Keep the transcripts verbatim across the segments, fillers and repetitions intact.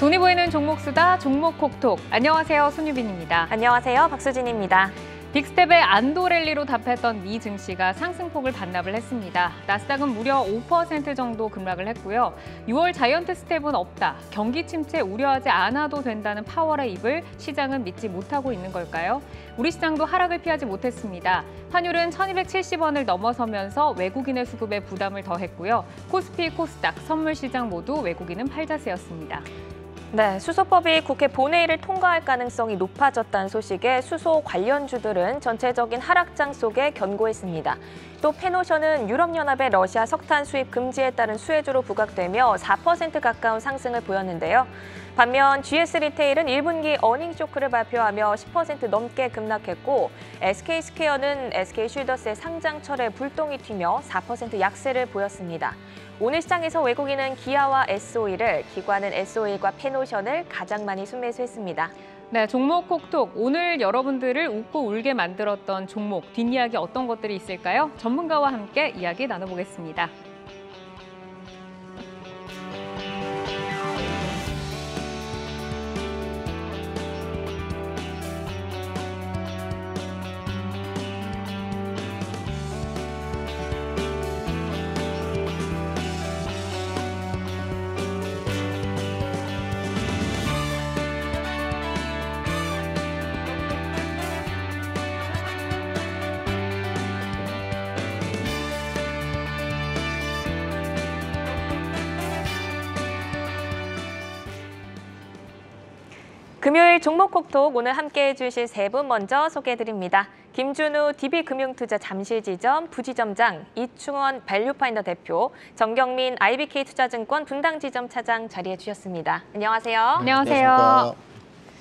눈이 보이는 종목 수다 종목 콕톡. 안녕하세요, 손유빈입니다. 안녕하세요, 박수진입니다. 빅스텝의 안도 랠리로 답했던 미 증시가 상승폭을 반납을 했습니다. 나스닥은 무려 오 퍼센트 정도 급락을 했고요. 유월 자이언트 스텝은 없다. 경기 침체 우려하지 않아도 된다는 파월의 입을 시장은 믿지 못하고 있는 걸까요? 우리 시장도 하락을 피하지 못했습니다. 환율은 천이백칠십 원을 넘어서면서 외국인의 수급에 부담을 더했고요. 코스피, 코스닥, 선물시장 모두 외국인은 팔자세였습니다. 네, 수소법이 국회 본회의를 통과할 가능성이 높아졌다는 소식에 수소 관련주들은 전체적인 하락장 속에 견고했습니다. 또 페노션은 유럽연합의 러시아 석탄 수입 금지에 따른 수혜주로 부각되며 사 퍼센트 가까운 상승을 보였는데요. 반면 지에스 리테일은 일 분기 어닝 쇼크를 발표하며 십 퍼센트 넘게 급락했고 에스케이스퀘어는 에스케이쉴더스의 상장철에 불똥이 튀며 사 퍼센트 약세를 보였습니다. 오늘 시장에서 외국인은 기아와 에스오일을, 기관은 에스오일과 페노션을 가장 많이 순매수했습니다. 네, 종목 콕톡. 오늘 여러분들을 웃고 울게 만들었던 종목, 뒷이야기 어떤 것들이 있을까요? 전문가와 함께 이야기 나눠보겠습니다. 금요일 종목 콕톡 오늘 함께해 주실 세 분 먼저 소개해드립니다. 김준우 디비금융투자 잠실지점 부지점장, 이충원 밸류파인더 대표, 정경민 아이비케이투자증권 분당지점 차장 자리해 주셨습니다. 안녕하세요. 안녕하세요. 안녕하십니까.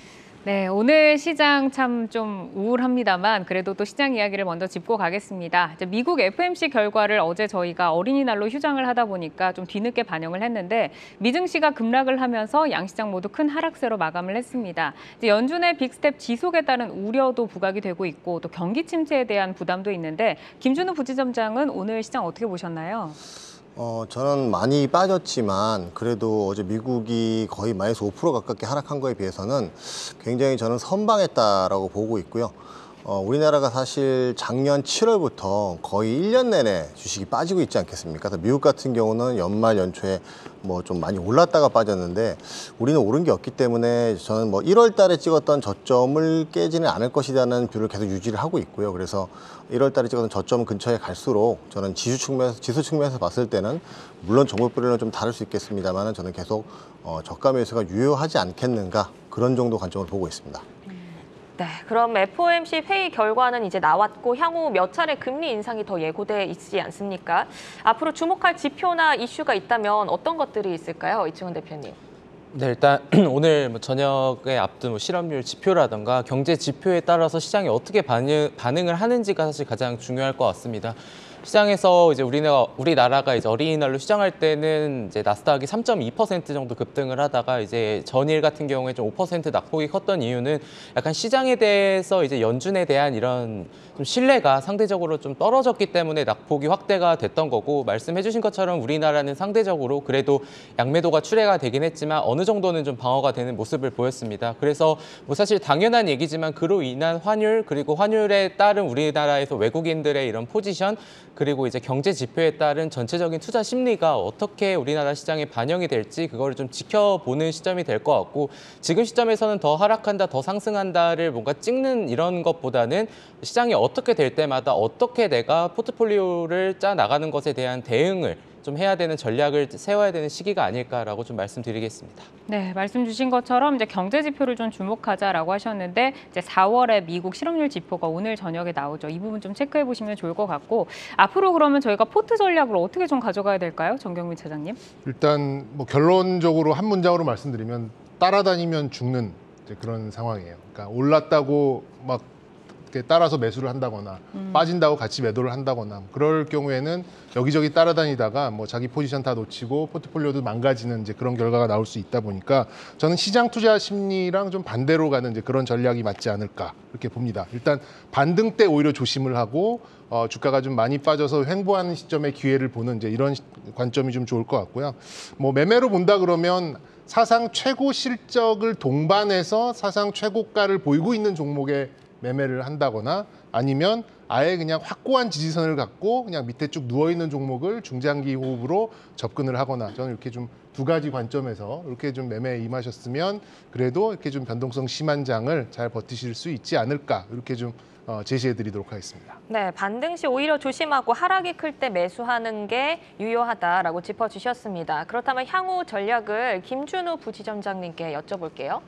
네, 오늘 시장 참 좀 우울합니다만 그래도 또 시장 이야기를 먼저 짚고 가겠습니다. 이제 미국 에프오엠씨 결과를 어제 저희가 어린이날로 휴장을 하다 보니까 좀 뒤늦게 반영을 했는데 미증시가 급락을 하면서 양시장 모두 큰 하락세로 마감을 했습니다. 이제 연준의 빅스텝 지속에 따른 우려도 부각이 되고 있고 또 경기 침체에 대한 부담도 있는데 김준우 부지점장은 오늘 시장 어떻게 보셨나요? 어, 저는 많이 빠졌지만 그래도 어제 미국이 거의 마이너스 오 퍼센트 가깝게 하락한 거에 비해서는 굉장히 저는 선방했다라고 보고 있고요. 어, 우리나라가 사실 작년 칠월부터 거의 일 년 내내 주식이 빠지고 있지 않겠습니까? 그래서 미국 같은 경우는 연말 연초에 뭐 좀 많이 올랐다가 빠졌는데 우리는 오른 게 없기 때문에 저는 뭐 일월 달에 찍었던 저점을 깨지는 않을 것이라는 뷰를 계속 유지를 하고 있고요. 그래서 일월 달에 찍었던 저점 근처에 갈수록 저는 지수 측면에서, 지수 측면에서 봤을 때는 물론 종목별로는 좀 다를 수 있겠습니다만 저는 계속 어, 저가 매수가 유효하지 않겠는가 그런 정도 관점을 보고 있습니다. 네, 그럼 에프오엠씨 회의 결과는 이제 나왔고 향후 몇 차례 금리 인상이 더 예고돼 있지 않습니까? 앞으로 주목할 지표나 이슈가 있다면 어떤 것들이 있을까요? 이충원 대표님. 네, 일단 오늘 뭐 저녁에 앞둔 뭐 실업률 지표라든가 경제 지표에 따라서 시장이 어떻게 반응, 반응을 하는지가 사실 가장 중요할 것 같습니다. 시장에서 이제 우리나라, 우리나라가 이제 어린이날로 시장할 때는 이제 나스닥이 삼 점 이 퍼센트 정도 급등을 하다가 이제 전일 같은 경우에 좀 오 퍼센트 낙폭이 컸던 이유는 약간 시장에 대해서 이제 연준에 대한 이런 좀 신뢰가 상대적으로 좀 떨어졌기 때문에 낙폭이 확대가 됐던 거고 말씀해 주신 것처럼 우리나라는 상대적으로 그래도 양매도가 출회가 되긴 했지만 어느 정도는 좀 방어가 되는 모습을 보였습니다. 그래서 뭐 사실 당연한 얘기지만 그로 인한 환율 그리고 환율에 따른 우리나라에서 외국인들의 이런 포지션 그리고 이제 경제 지표에 따른 전체적인 투자 심리가 어떻게 우리나라 시장에 반영이 될지 그거를 좀 지켜보는 시점이 될 것 같고 지금 시점에서는 더 하락한다, 더 상승한다를 뭔가 찍는 이런 것보다는 시장이 어떻게 될 때마다 어떻게 내가 포트폴리오를 짜 나가는 것에 대한 대응을 좀 해야 되는 전략을 세워야 되는 시기가 아닐까라고 좀 말씀드리겠습니다. 네, 말씀 주신 것처럼 이제 경제 지표를 좀 주목하자라고 하셨는데 이제 사월에 미국 실업률 지표가 오늘 저녁에 나오죠. 이 부분 좀 체크해 보시면 좋을 것 같고 앞으로 그러면 저희가 포트 전략을 어떻게 좀 가져가야 될까요, 정경민 차장님? 일단 뭐 결론적으로 한 문장으로 말씀드리면 따라다니면 죽는 이제 그런 상황이에요. 그러니까 올랐다고 막 이렇게 따라서 매수를 한다거나 음. 빠진다고 같이 매도를 한다거나 그럴 경우에는 여기저기 따라다니다가 뭐 자기 포지션 다 놓치고 포트폴리오도 망가지는 이제 그런 결과가 나올 수 있다 보니까 저는 시장 투자 심리랑 좀 반대로 가는 이제 그런 전략이 맞지 않을까 이렇게 봅니다. 일단 반등 때 오히려 조심을 하고 어, 주가가 좀 많이 빠져서 횡보하는 시점에 기회를 보는 이제 이런 관점이 좀 좋을 것 같고요. 뭐 매매로 본다 그러면 사상 최고 실적을 동반해서 사상 최고가를 보이고 있는 종목에 매매를 한다거나 아니면 아예 그냥 확고한 지지선을 갖고 그냥 밑에 쭉 누워 있는 종목을 중장기 호흡으로 접근을 하거나 저는 이렇게 좀 두 가지 관점에서 이렇게 좀 매매에 임하셨으면 그래도 이렇게 좀 변동성 심한 장을 잘 버티실 수 있지 않을까 이렇게 좀 어, 제시해드리도록 하겠습니다. 네, 반등 시 오히려 조심하고 하락이 클 때 매수하는 게 유효하다라고 짚어주셨습니다. 그렇다면 향후 전략을 김준우 부지점장님께 여쭤볼게요.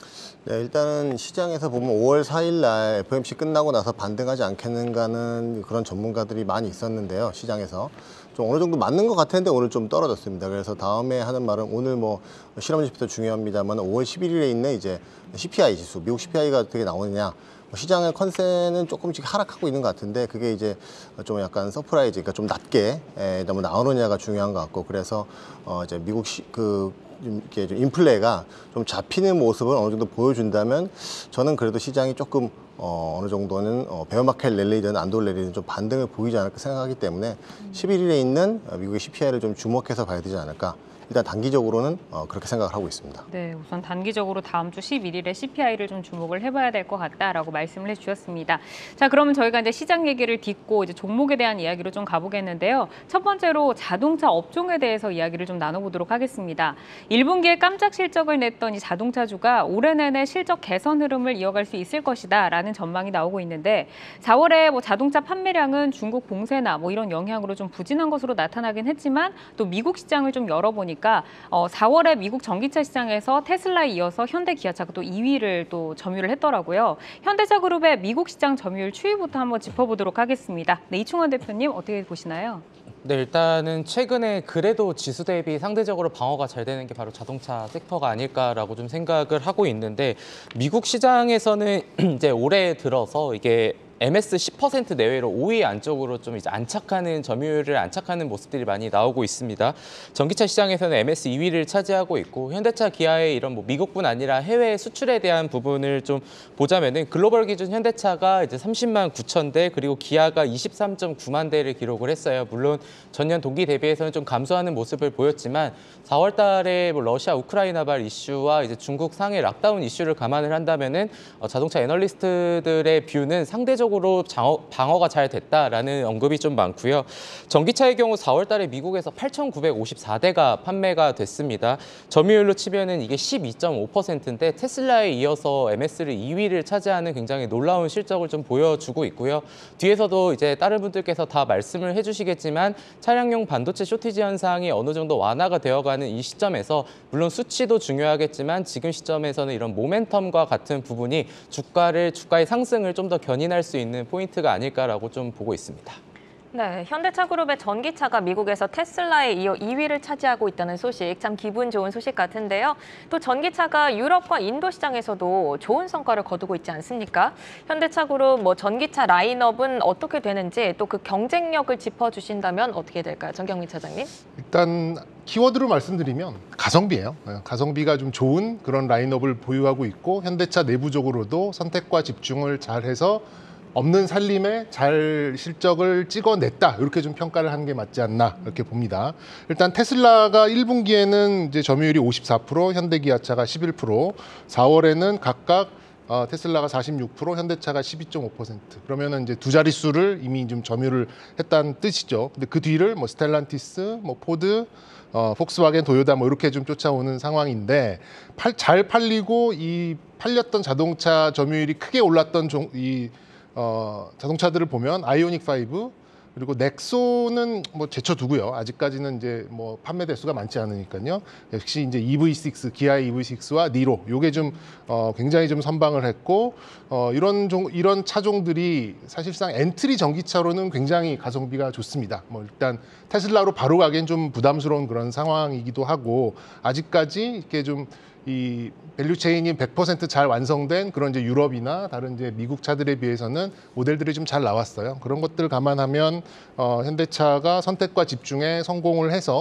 네, 일단은 시장에서 보면 오월 사일 날 에프오엠씨 끝나고 나서 반등하지 않겠는가는 그런 전문가들이 많이 있었는데요. 시장에서 좀 어느 정도 맞는 것 같았는데 오늘 좀 떨어졌습니다. 그래서 다음에 하는 말은 오늘 뭐 실험 지표도 중요합니다만 오월 십일일에 있는 이제 씨피아이 지수, 미국 씨피아이가 어떻게 나오느냐. 시장의 컨센은 조금씩 하락하고 있는 것 같은데 그게 이제 좀 약간 서프라이즈, 그러니까 좀 낮게 에, 너무 나오느냐가 중요한 것 같고 그래서 어 이제 미국 시, 그 이렇게 좀 인플레가 좀 잡히는 모습을 어느 정도 보여준다면 저는 그래도 시장이 조금 어, 어느 정도는 어, 베어마켓 랠리든 안돌 랠리든 좀 반등을 보이지 않을까 생각하기 때문에 십일일에 있는 미국의 씨피아이를 좀 주목해서 봐야 되지 않을까. 일단 단기적으로는 어, 그렇게 생각을 하고 있습니다. 네, 우선 단기적으로 다음 주 십일일에 씨피아이를 좀 주목을 해봐야 될 것 같다라고 말씀을 해주셨습니다. 자, 그러면 저희가 이제 시장 얘기를 딛고 이제 종목에 대한 이야기로 좀 가보겠는데요. 첫 번째로 자동차 업종에 대해서 이야기를 좀 나눠보도록 하겠습니다. 일 분기에 깜짝 실적을 냈던 이 자동차주가 올해 내내 실적 개선 흐름을 이어갈 수 있을 것이다라는 전망이 나오고 있는데 사월에 뭐 자동차 판매량은 중국 봉쇄나 뭐 이런 영향으로 좀 부진한 것으로 나타나긴 했지만 또 미국 시장을 좀 열어보니까 어, 사월에 미국 전기차 시장에서 테슬라에 이어서 현대 기아차가 또 이 위를 또 점유를 했더라고요. 현대차 그룹의 미국 시장 점유율 추이부터 한번 짚어보도록 하겠습니다. 네, 이충원 대표님 어떻게 보시나요? 네, 일단은 최근에 그래도 지수 대비 상대적으로 방어가 잘 되는 게 바로 자동차 섹터가 아닐까라고 좀 생각을 하고 있는데 미국 시장에서는 이제 올해 들어서 이게 엠에스 십 퍼센트 내외로 오 위 안쪽으로 좀 이제 안착하는 점유율을 안착하는 모습들이 많이 나오고 있습니다. 전기차 시장에서는 엠에스 이 위를 차지하고 있고 현대차, 기아의 이런 뭐 미국뿐 아니라 해외 수출에 대한 부분을 좀 보자면은 글로벌 기준 현대차가 이제 삼십만 구천 대 그리고 기아가 이십삼 점 구만 대를 기록을 했어요. 물론 전년 동기 대비해서는 좀 감소하는 모습을 보였지만 사월 달에 뭐 러시아 우크라이나발 이슈와 이제 중국 상해 락다운 이슈를 감안을 한다면은 어, 자동차 애널리스트들의 뷰는 상대적으로 장어, 방어가 잘 됐다라는 언급이 좀 많고요. 전기차의 경우 사월 달에 미국에서 팔천구백오십사 대가 판매가 됐습니다. 점유율로 치면은 이게 십이 점 오 퍼센트인데 테슬라에 이어서 엠에스를 이 위를 차지하는 굉장히 놀라운 실적을 좀 보여주고 있고요. 뒤에서도 이제 다른 분들께서 다 말씀을 해주시겠지만 차량용 반도체 쇼티지 현상이 어느 정도 완화가 되어가는 이 시점에서 물론 수치도 중요하겠지만 지금 시점에서는 이런 모멘텀과 같은 부분이 주가를 주가의 상승을 좀 더 견인할 수 있는 포인트가 아닐까라고 좀 보고 있습니다. 네, 현대차 그룹의 전기차가 미국에서 테슬라에 이어 이 위를 차지하고 있다는 소식, 참 기분 좋은 소식 같은데요. 또 전기차가 유럽과 인도 시장에서도 좋은 성과를 거두고 있지 않습니까? 현대차 그룹 뭐 전기차 라인업은 어떻게 되는지 또 그 경쟁력을 짚어주신다면 어떻게 될까요? 정경민 차장님. 일단 키워드로 말씀드리면 가성비예요. 가성비가 좀 좋은 그런 라인업을 보유하고 있고 현대차 내부적으로도 선택과 집중을 잘해서 없는 살림에 잘 실적을 찍어냈다. 이렇게 좀 평가를 하는 게 맞지 않나 이렇게 봅니다. 일단 테슬라가 일 분기에는 이제 점유율이 오십사 퍼센트, 현대기아차가 십일 퍼센트, 사월에는 각각 어, 테슬라가 사십육 퍼센트, 현대차가 십이 점 오 퍼센트. 그러면은 이제 두 자릿수를 이미 좀 점유를 했다는 뜻이죠. 근데 그 뒤를 뭐 스텔란티스, 뭐 포드, 어, 폭스바겐, 도요타 뭐 이렇게 좀 쫓아오는 상황인데 팔, 잘 팔리고 이 팔렸던 자동차 점유율이 크게 올랐던 종, 이 어, 자동차들을 보면 아이오닉 오 그리고 넥소는 뭐 제쳐두고요. 아직까지는 이제 뭐 판매 대수가 많지 않으니까요. 역시 이제 이브이 식스, 기아의 이브이 식스와 니로 요게 좀 어, 굉장히 좀 선방을 했고 어, 이런 종 이런 차종들이 사실상 엔트리 전기차로는 굉장히 가성비가 좋습니다. 뭐 일단 테슬라로 바로 가기엔 좀 부담스러운 그런 상황이기도 하고 아직까지 이렇게 좀 이 밸류 체인이 백 퍼센트 잘 완성된 그런 이제 유럽이나 다른 이제 미국 차들에 비해서는 모델들이 좀 잘 나왔어요. 그런 것들 감안하면 어, 현대차가 선택과 집중에 성공을 해서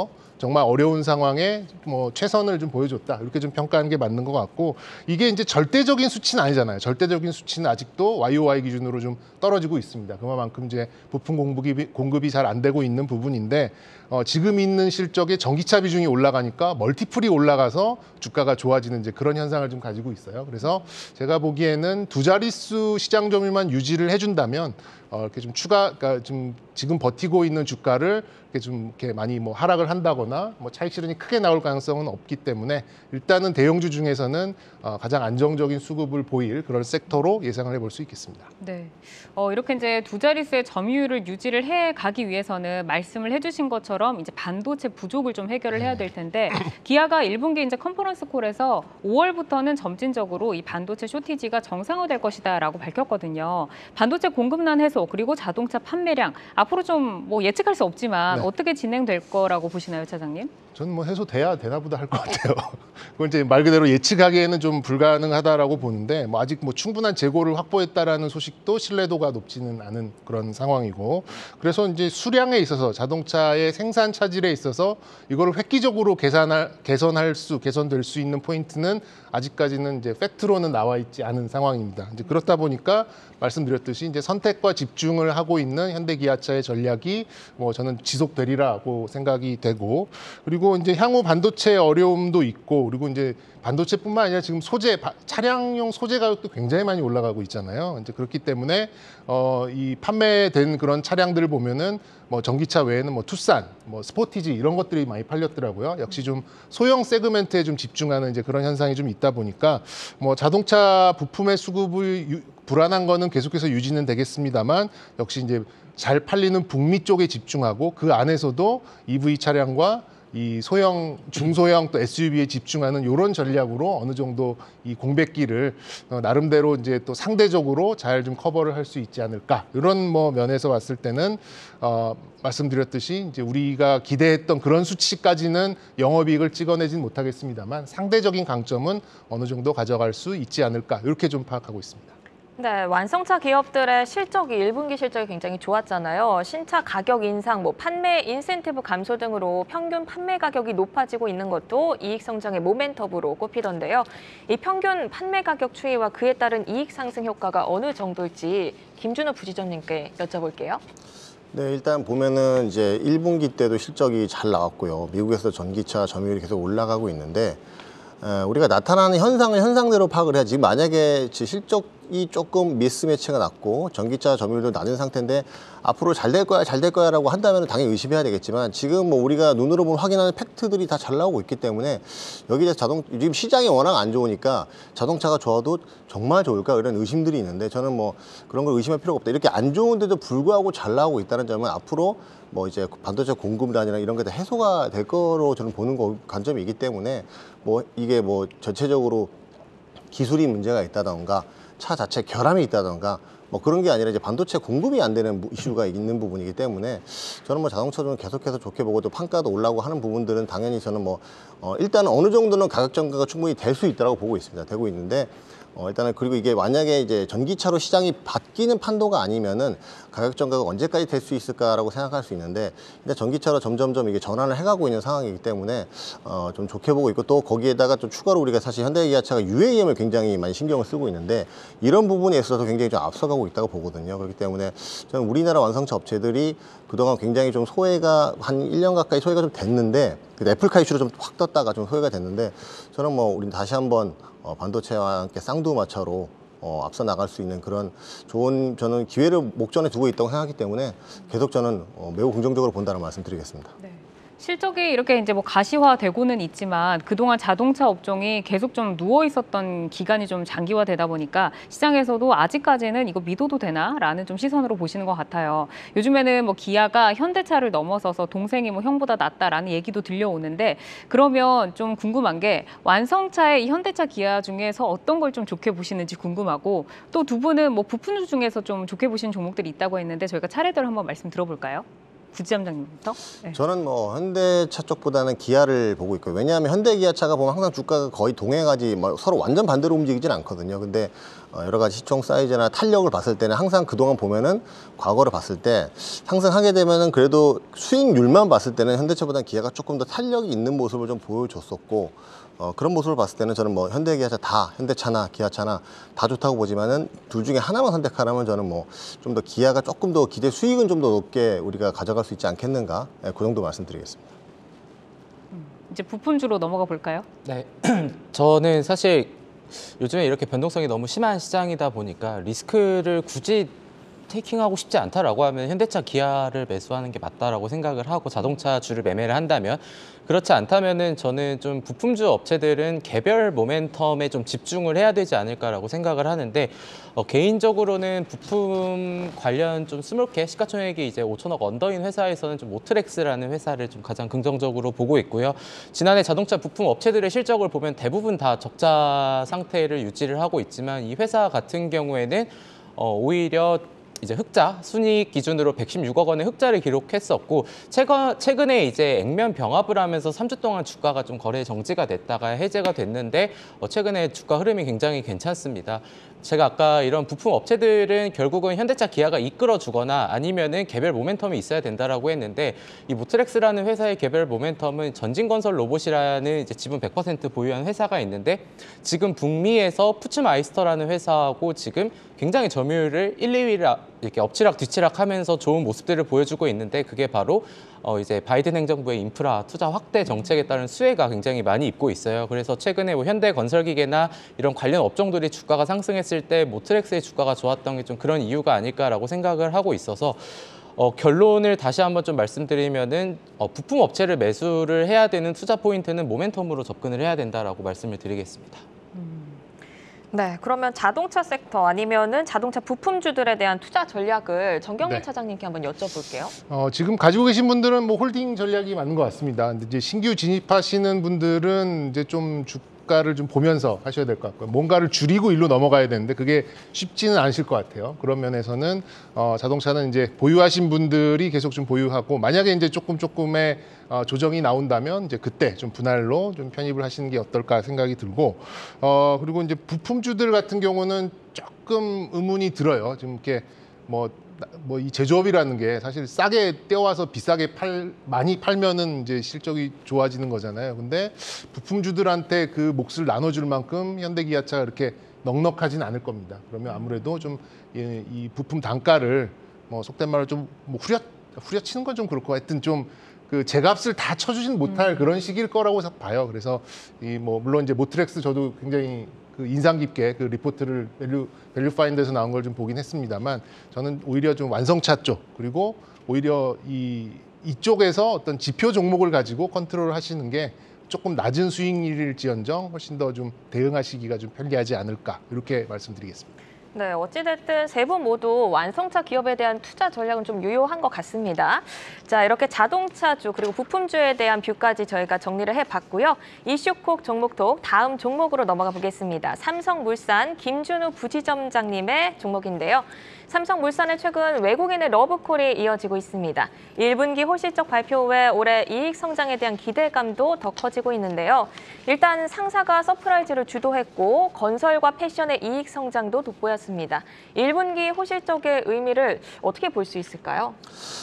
정말 어려운 상황에 뭐 최선을 좀 보여줬다 이렇게 좀 평가하는 게 맞는 것 같고 이게 이제 절대적인 수치는 아니잖아요. 절대적인 수치는 아직도 와이오와이 기준으로 좀 떨어지고 있습니다. 그만큼 이제 부품 공급이 공급이 잘 안 되고 있는 부분인데 어, 지금 있는 실적에 전기차 비중이 올라가니까 멀티플이 올라가서 주가가 좋아지는 이제 그런 현상을 좀 가지고 있어요. 그래서 제가 보기에는 두 자릿수 시장 점유율만 유지를 해준다면 어, 이렇게 좀 추가, 그러니까 좀 지금 버티고 있는 주가를 이렇게 좀 이렇게 많이 뭐 하락을 한다거나 뭐 차익 실현이 크게 나올 가능성은 없기 때문에 일단은 대형주 중에서는 어, 가장 안정적인 수급을 보일 그런 섹터로 예상을 해볼 수 있겠습니다. 네, 어, 이렇게 이제 두 자릿수의 점유율을 유지를 해 가기 위해서는 말씀을 해주신 것처럼 이제 반도체 부족을 좀 해결을 해야 될 텐데 기아가 일 분기 이제 컨퍼런스 콜에서 오월부터는 점진적으로 이 반도체 쇼티지가 정상화될 것이다라고 밝혔거든요. 반도체 공급난 해소 그리고 자동차 판매량 앞으로 좀 뭐 예측할 수 없지만 네. 어떻게 진행될 거라고 보시나요, 차장님? 저는 뭐 해소돼야 되나 보다 할 것 같아요. 그건 이제 말 그대로 예측하기에는 좀 불가능하다라고 보는데 뭐 아직 뭐 충분한 재고를 확보했다라는 소식도 신뢰도가 높지는 않은 그런 상황이고 그래서 이제 수량에 있어서 자동차의 생산 차질에 있어서 이거를 획기적으로 계산할 개선할 수 개선될 수 있는 포인트는 아직까지는 이제 팩트로는 나와 있지 않은 상황입니다. 이제 그렇다 보니까 말씀드렸듯이 이제 선택과 집중을 하고 있는 현대기아차의 전략이 뭐 저는 지속되리라고 생각이 되고 그리고 이제 향후 반도체 어려움도 있고 그리고 이제 반도체뿐만 아니라 지금 소재 차량용 소재 가격도 굉장히 많이 올라가고 있잖아요. 이제 그렇기 때문에 어, 이 판매된 그런 차량들을 보면은 뭐 전기차 외에는 뭐 투싼, 뭐 스포티지 이런 것들이 많이 팔렸더라고요. 역시 좀 소형 세그멘트에 좀 집중하는 이제 그런 현상이 좀 있다 보니까 뭐 자동차 부품의 수급을 유, 불안한 거는 계속해서 유지는 되겠습니다만 역시 이제 잘 팔리는 북미 쪽에 집중하고 그 안에서도 이브이 차량과 이 소형, 중소형 또 에스유브이에 집중하는 이런 전략으로 어느 정도 이 공백기를 어, 나름대로 이제 또 상대적으로 잘 좀 커버를 할 수 있지 않을까 이런 뭐 면에서 봤을 때는 어, 말씀드렸듯이 이제 우리가 기대했던 그런 수치까지는 영업이익을 찍어내진 못하겠습니다만 상대적인 강점은 어느 정도 가져갈 수 있지 않을까 이렇게 좀 파악하고 있습니다. 네, 완성차 기업들의 실적이 일 분기 실적이 굉장히 좋았잖아요. 신차 가격 인상, 뭐 판매 인센티브 감소 등으로 평균 판매 가격이 높아지고 있는 것도 이익 성장의 모멘텀으로 꼽히던데요. 이 평균 판매 가격 추이와 그에 따른 이익 상승 효과가 어느 정도일지 김준호 부지점님께 여쭤볼게요. 네, 일단 보면은 이제 일 분기 때도 실적이 잘 나왔고요. 미국에서 전기차 점유율이 계속 올라가고 있는데 우리가 나타나는 현상을 현상대로 파악을 해야지. 만약에 실적이 조금 미스매치가 났고 전기차 점유율도 낮은 상태인데 앞으로 잘 될 거야 잘 될 거야 라고 한다면 당연히 의심해야 되겠지만 지금 뭐 우리가 눈으로 보면 확인하는 팩트들이 다 잘 나오고 있기 때문에 여기에 자동 지금 시장이 워낙 안 좋으니까 자동차가 좋아도 정말 좋을까 이런 의심들이 있는데 저는 뭐 그런 걸 의심할 필요가 없다. 이렇게 안 좋은데도 불구하고 잘 나오고 있다는 점은 앞으로 뭐 이제 반도체 공급단이나 이런 게 다 해소가 될 거로 저는 보는 거, 관점이기 때문에 뭐 이게 뭐 전체적으로 기술이 문제가 있다던가 차 자체 결함이 있다던가 뭐 그런 게 아니라 이제 반도체 공급이 안 되는 이슈가 있는 부분이기 때문에 저는 뭐 자동차는 계속해서 좋게 보고 또 판가도 올라오고 하는 부분들은 당연히 저는 뭐 어 일단은 어느 정도는 가격 전가가 충분히 될 수 있다고 보고 있습니다. 되고 있는데 어 일단은 그리고 이게 만약에 이제 전기차로 시장이 바뀌는 판도가 아니면은 가격 전가가 언제까지 될 수 있을까라고 생각할 수 있는데 근데 전기차로 점점점 이게 전환을 해가고 있는 상황이기 때문에 어 좀 좋게 보고 있고 또 거기에다가 좀 추가로 우리가 사실 현대기아차가 유에이엠을 굉장히 많이 신경을 쓰고 있는데 이런 부분에 있어서 굉장히 좀 앞서가고 있다고 보거든요. 그렇기 때문에 저는 우리나라 완성차 업체들이 그동안 굉장히 좀 소외가 한 일 년 가까이 소외가 좀 됐는데 그 애플카 이슈로 좀 확 떴다가 좀 소외가 됐는데 저는 뭐 우리는 다시 한번 어, 반도체와 함께 쌍두마차로 어, 앞서 나갈 수 있는 그런 좋은 저는 기회를 목전에 두고 있다고 생각하기 때문에 계속 저는 어, 매우 긍정적으로 본다는 말씀 드리겠습니다. 네. 실적이 이렇게 이제 뭐 가시화되고는 있지만 그동안 자동차 업종이 계속 좀 누워 있었던 기간이 좀 장기화되다 보니까 시장에서도 아직까지는 이거 믿어도 되나라는 좀 시선으로 보시는 것 같아요. 요즘에는 뭐 기아가 현대차를 넘어서서 동생이 뭐 형보다 낫다라는 얘기도 들려오는데 그러면 좀 궁금한 게 완성차의 이 현대차 기아 중에서 어떤 걸 좀 좋게 보시는지 궁금하고 또 두 분은 뭐 부품 중에서 좀 좋게 보시는 종목들이 있다고 했는데 저희가 차례대로 한번 말씀 들어볼까요? 부지점장님부터. 네. 저는 뭐 현대차 쪽보다는 기아를 보고 있고요. 왜냐하면 현대 기아차가 보면 항상 주가가 거의 동행하지 뭐 서로 완전 반대로 움직이진 않거든요. 근데 어, 여러 가지 시총 사이즈나 탄력을 봤을 때는 항상 그동안 보면은 과거를 봤을 때 상승하게 되면은 그래도 수익률만 봤을 때는 현대차보다는 기아가 조금 더 탄력이 있는 모습을 좀 보여줬었고 어, 그런 모습을 봤을 때는 저는 뭐 현대 기아차 다 현대차나 기아차나 다 좋다고 보지만은 둘 중에 하나만 선택하라면 저는 뭐 좀 더 기아가 조금 더 기대 수익은 좀 더 높게 우리가 가져갈 수 있지 않겠는가, 네, 그 정도 말씀드리겠습니다. 이제 부품주로 넘어가 볼까요? 네, 저는 사실 요즘에 이렇게 변동성이 너무 심한 시장이다 보니까 리스크를 굳이 테이킹하고 싶지 않다라고 하면 현대차, 기아를 매수하는 게 맞다라고 생각을 하고 자동차주를 매매를 한다면, 그렇지 않다면은 저는 좀 부품주 업체들은 개별 모멘텀에 좀 집중을 해야 되지 않을까라고 생각을 하는데, 어, 개인적으로는 부품 관련 좀 스몰캡 시가총액이 이제 오천억 언더인 회사에서는 좀 모트렉스라는 회사를 좀 가장 긍정적으로 보고 있고요. 지난해 자동차 부품 업체들의 실적을 보면 대부분 다 적자 상태를 유지를 하고 있지만 이 회사 같은 경우에는 어, 오히려 이제 흑자, 순이익 기준으로 백십육억 원의 흑자를 기록했었고, 최근, 최근에 이제 액면 병합을 하면서 삼 주 동안 주가가 좀 거래 정지가 됐다가 해제가 됐는데 어, 최근에 주가 흐름이 굉장히 괜찮습니다. 제가 아까 이런 부품 업체들은 결국은 현대차, 기아가 이끌어주거나 아니면은 개별 모멘텀이 있어야 된다라고 했는데, 이 모트렉스라는 회사의 개별 모멘텀은 전진건설 로봇이라는 이제 지분 백 퍼센트 보유한 회사가 있는데, 지금 북미에서 푸츠마이스터라는 회사하고 지금 굉장히 점유율을 일, 이 위를 이렇게 엎치락 뒤치락 하면서 좋은 모습들을 보여주고 있는데, 그게 바로 어 이제 바이든 행정부의 인프라 투자 확대 정책에 따른 수혜가 굉장히 많이 입고 있어요. 그래서 최근에 뭐 현대건설기계나 이런 관련 업종들이 주가가 상승했을 때 모트렉스의 주가가 좋았던 게 좀 그런 이유가 아닐까라고 생각을 하고 있어서, 어, 결론을 다시 한번 좀 말씀드리면은 어, 부품 업체를 매수를 해야 되는 투자 포인트는 모멘텀으로 접근을 해야 된다라고 말씀을 드리겠습니다. 네, 그러면 자동차 섹터 아니면은 자동차 부품주들에 대한 투자 전략을 정경민 네. 차장님께 한번 여쭤볼게요. 어, 지금 가지고 계신 분들은 뭐 홀딩 전략이 맞는 것 같습니다. 근데 이제 신규 진입하시는 분들은 이제 좀 주가를 좀 보면서 하셔야 될 것 같고요. 뭔가를 줄이고 일로 넘어가야 되는데 그게 쉽지는 않으실 것 같아요. 그런 면에서는 어, 자동차는 이제 보유하신 분들이 계속 좀 보유하고, 만약에 이제 조금 조금의 어, 조정이 나온다면 이제 그때 좀 분할로 좀 편입을 하시는 게 어떨까 생각이 들고, 어, 그리고 이제 부품주들 같은 경우는 조금 의문이 들어요. 지금 이렇게 뭐 뭐 이 제조업이라는 게 사실 싸게 떼와서 비싸게 팔 많이 팔면은 이제 실적이 좋아지는 거잖아요. 근데 부품주들한테 그 몫을 나눠줄 만큼 현대기아차가 그렇게 넉넉하진 않을 겁니다. 그러면 아무래도 좀 이 부품 단가를 뭐 속된 말로 좀 뭐 후려 후려치는 건 좀 그렇고, 하여튼 좀 그 제값을 다 쳐주진 못할 음. 그런 시기일 거라고 봐요. 그래서 이 뭐 물론 이제 모트렉스 저도 굉장히 그 인상 깊게 그 리포트를 밸류 밸류 파인더에서 나온 걸 좀 보긴 했습니다만, 저는 오히려 좀 완성차 쪽, 그리고 오히려 이 이쪽에서 어떤 지표 종목을 가지고 컨트롤 하시는 게 조금 낮은 수익률일지언정 훨씬 더 좀 대응하시기가 좀 편리하지 않을까, 이렇게 말씀드리겠습니다. 네, 어찌됐든 세 분 모두 완성차 기업에 대한 투자 전략은 좀 유효한 것 같습니다. 자, 이렇게 자동차주 그리고 부품주에 대한 뷰까지 저희가 정리를 해봤고요. 이슈콕 종목톡 다음 종목으로 넘어가 보겠습니다. 삼성물산 김준우 부지점장님의 종목인데요. 삼성물산의 최근 외국인의 러브콜이 이어지고 있습니다. 일 분기 호실적 발표 후에 올해 이익 성장에 대한 기대감도 더 커지고 있는데요. 일단 상사가 서프라이즈를 주도했고 건설과 패션의 이익 성장도 돋보였습니다. 일 분기 호실적의 의미를 어떻게 볼 수 있을까요?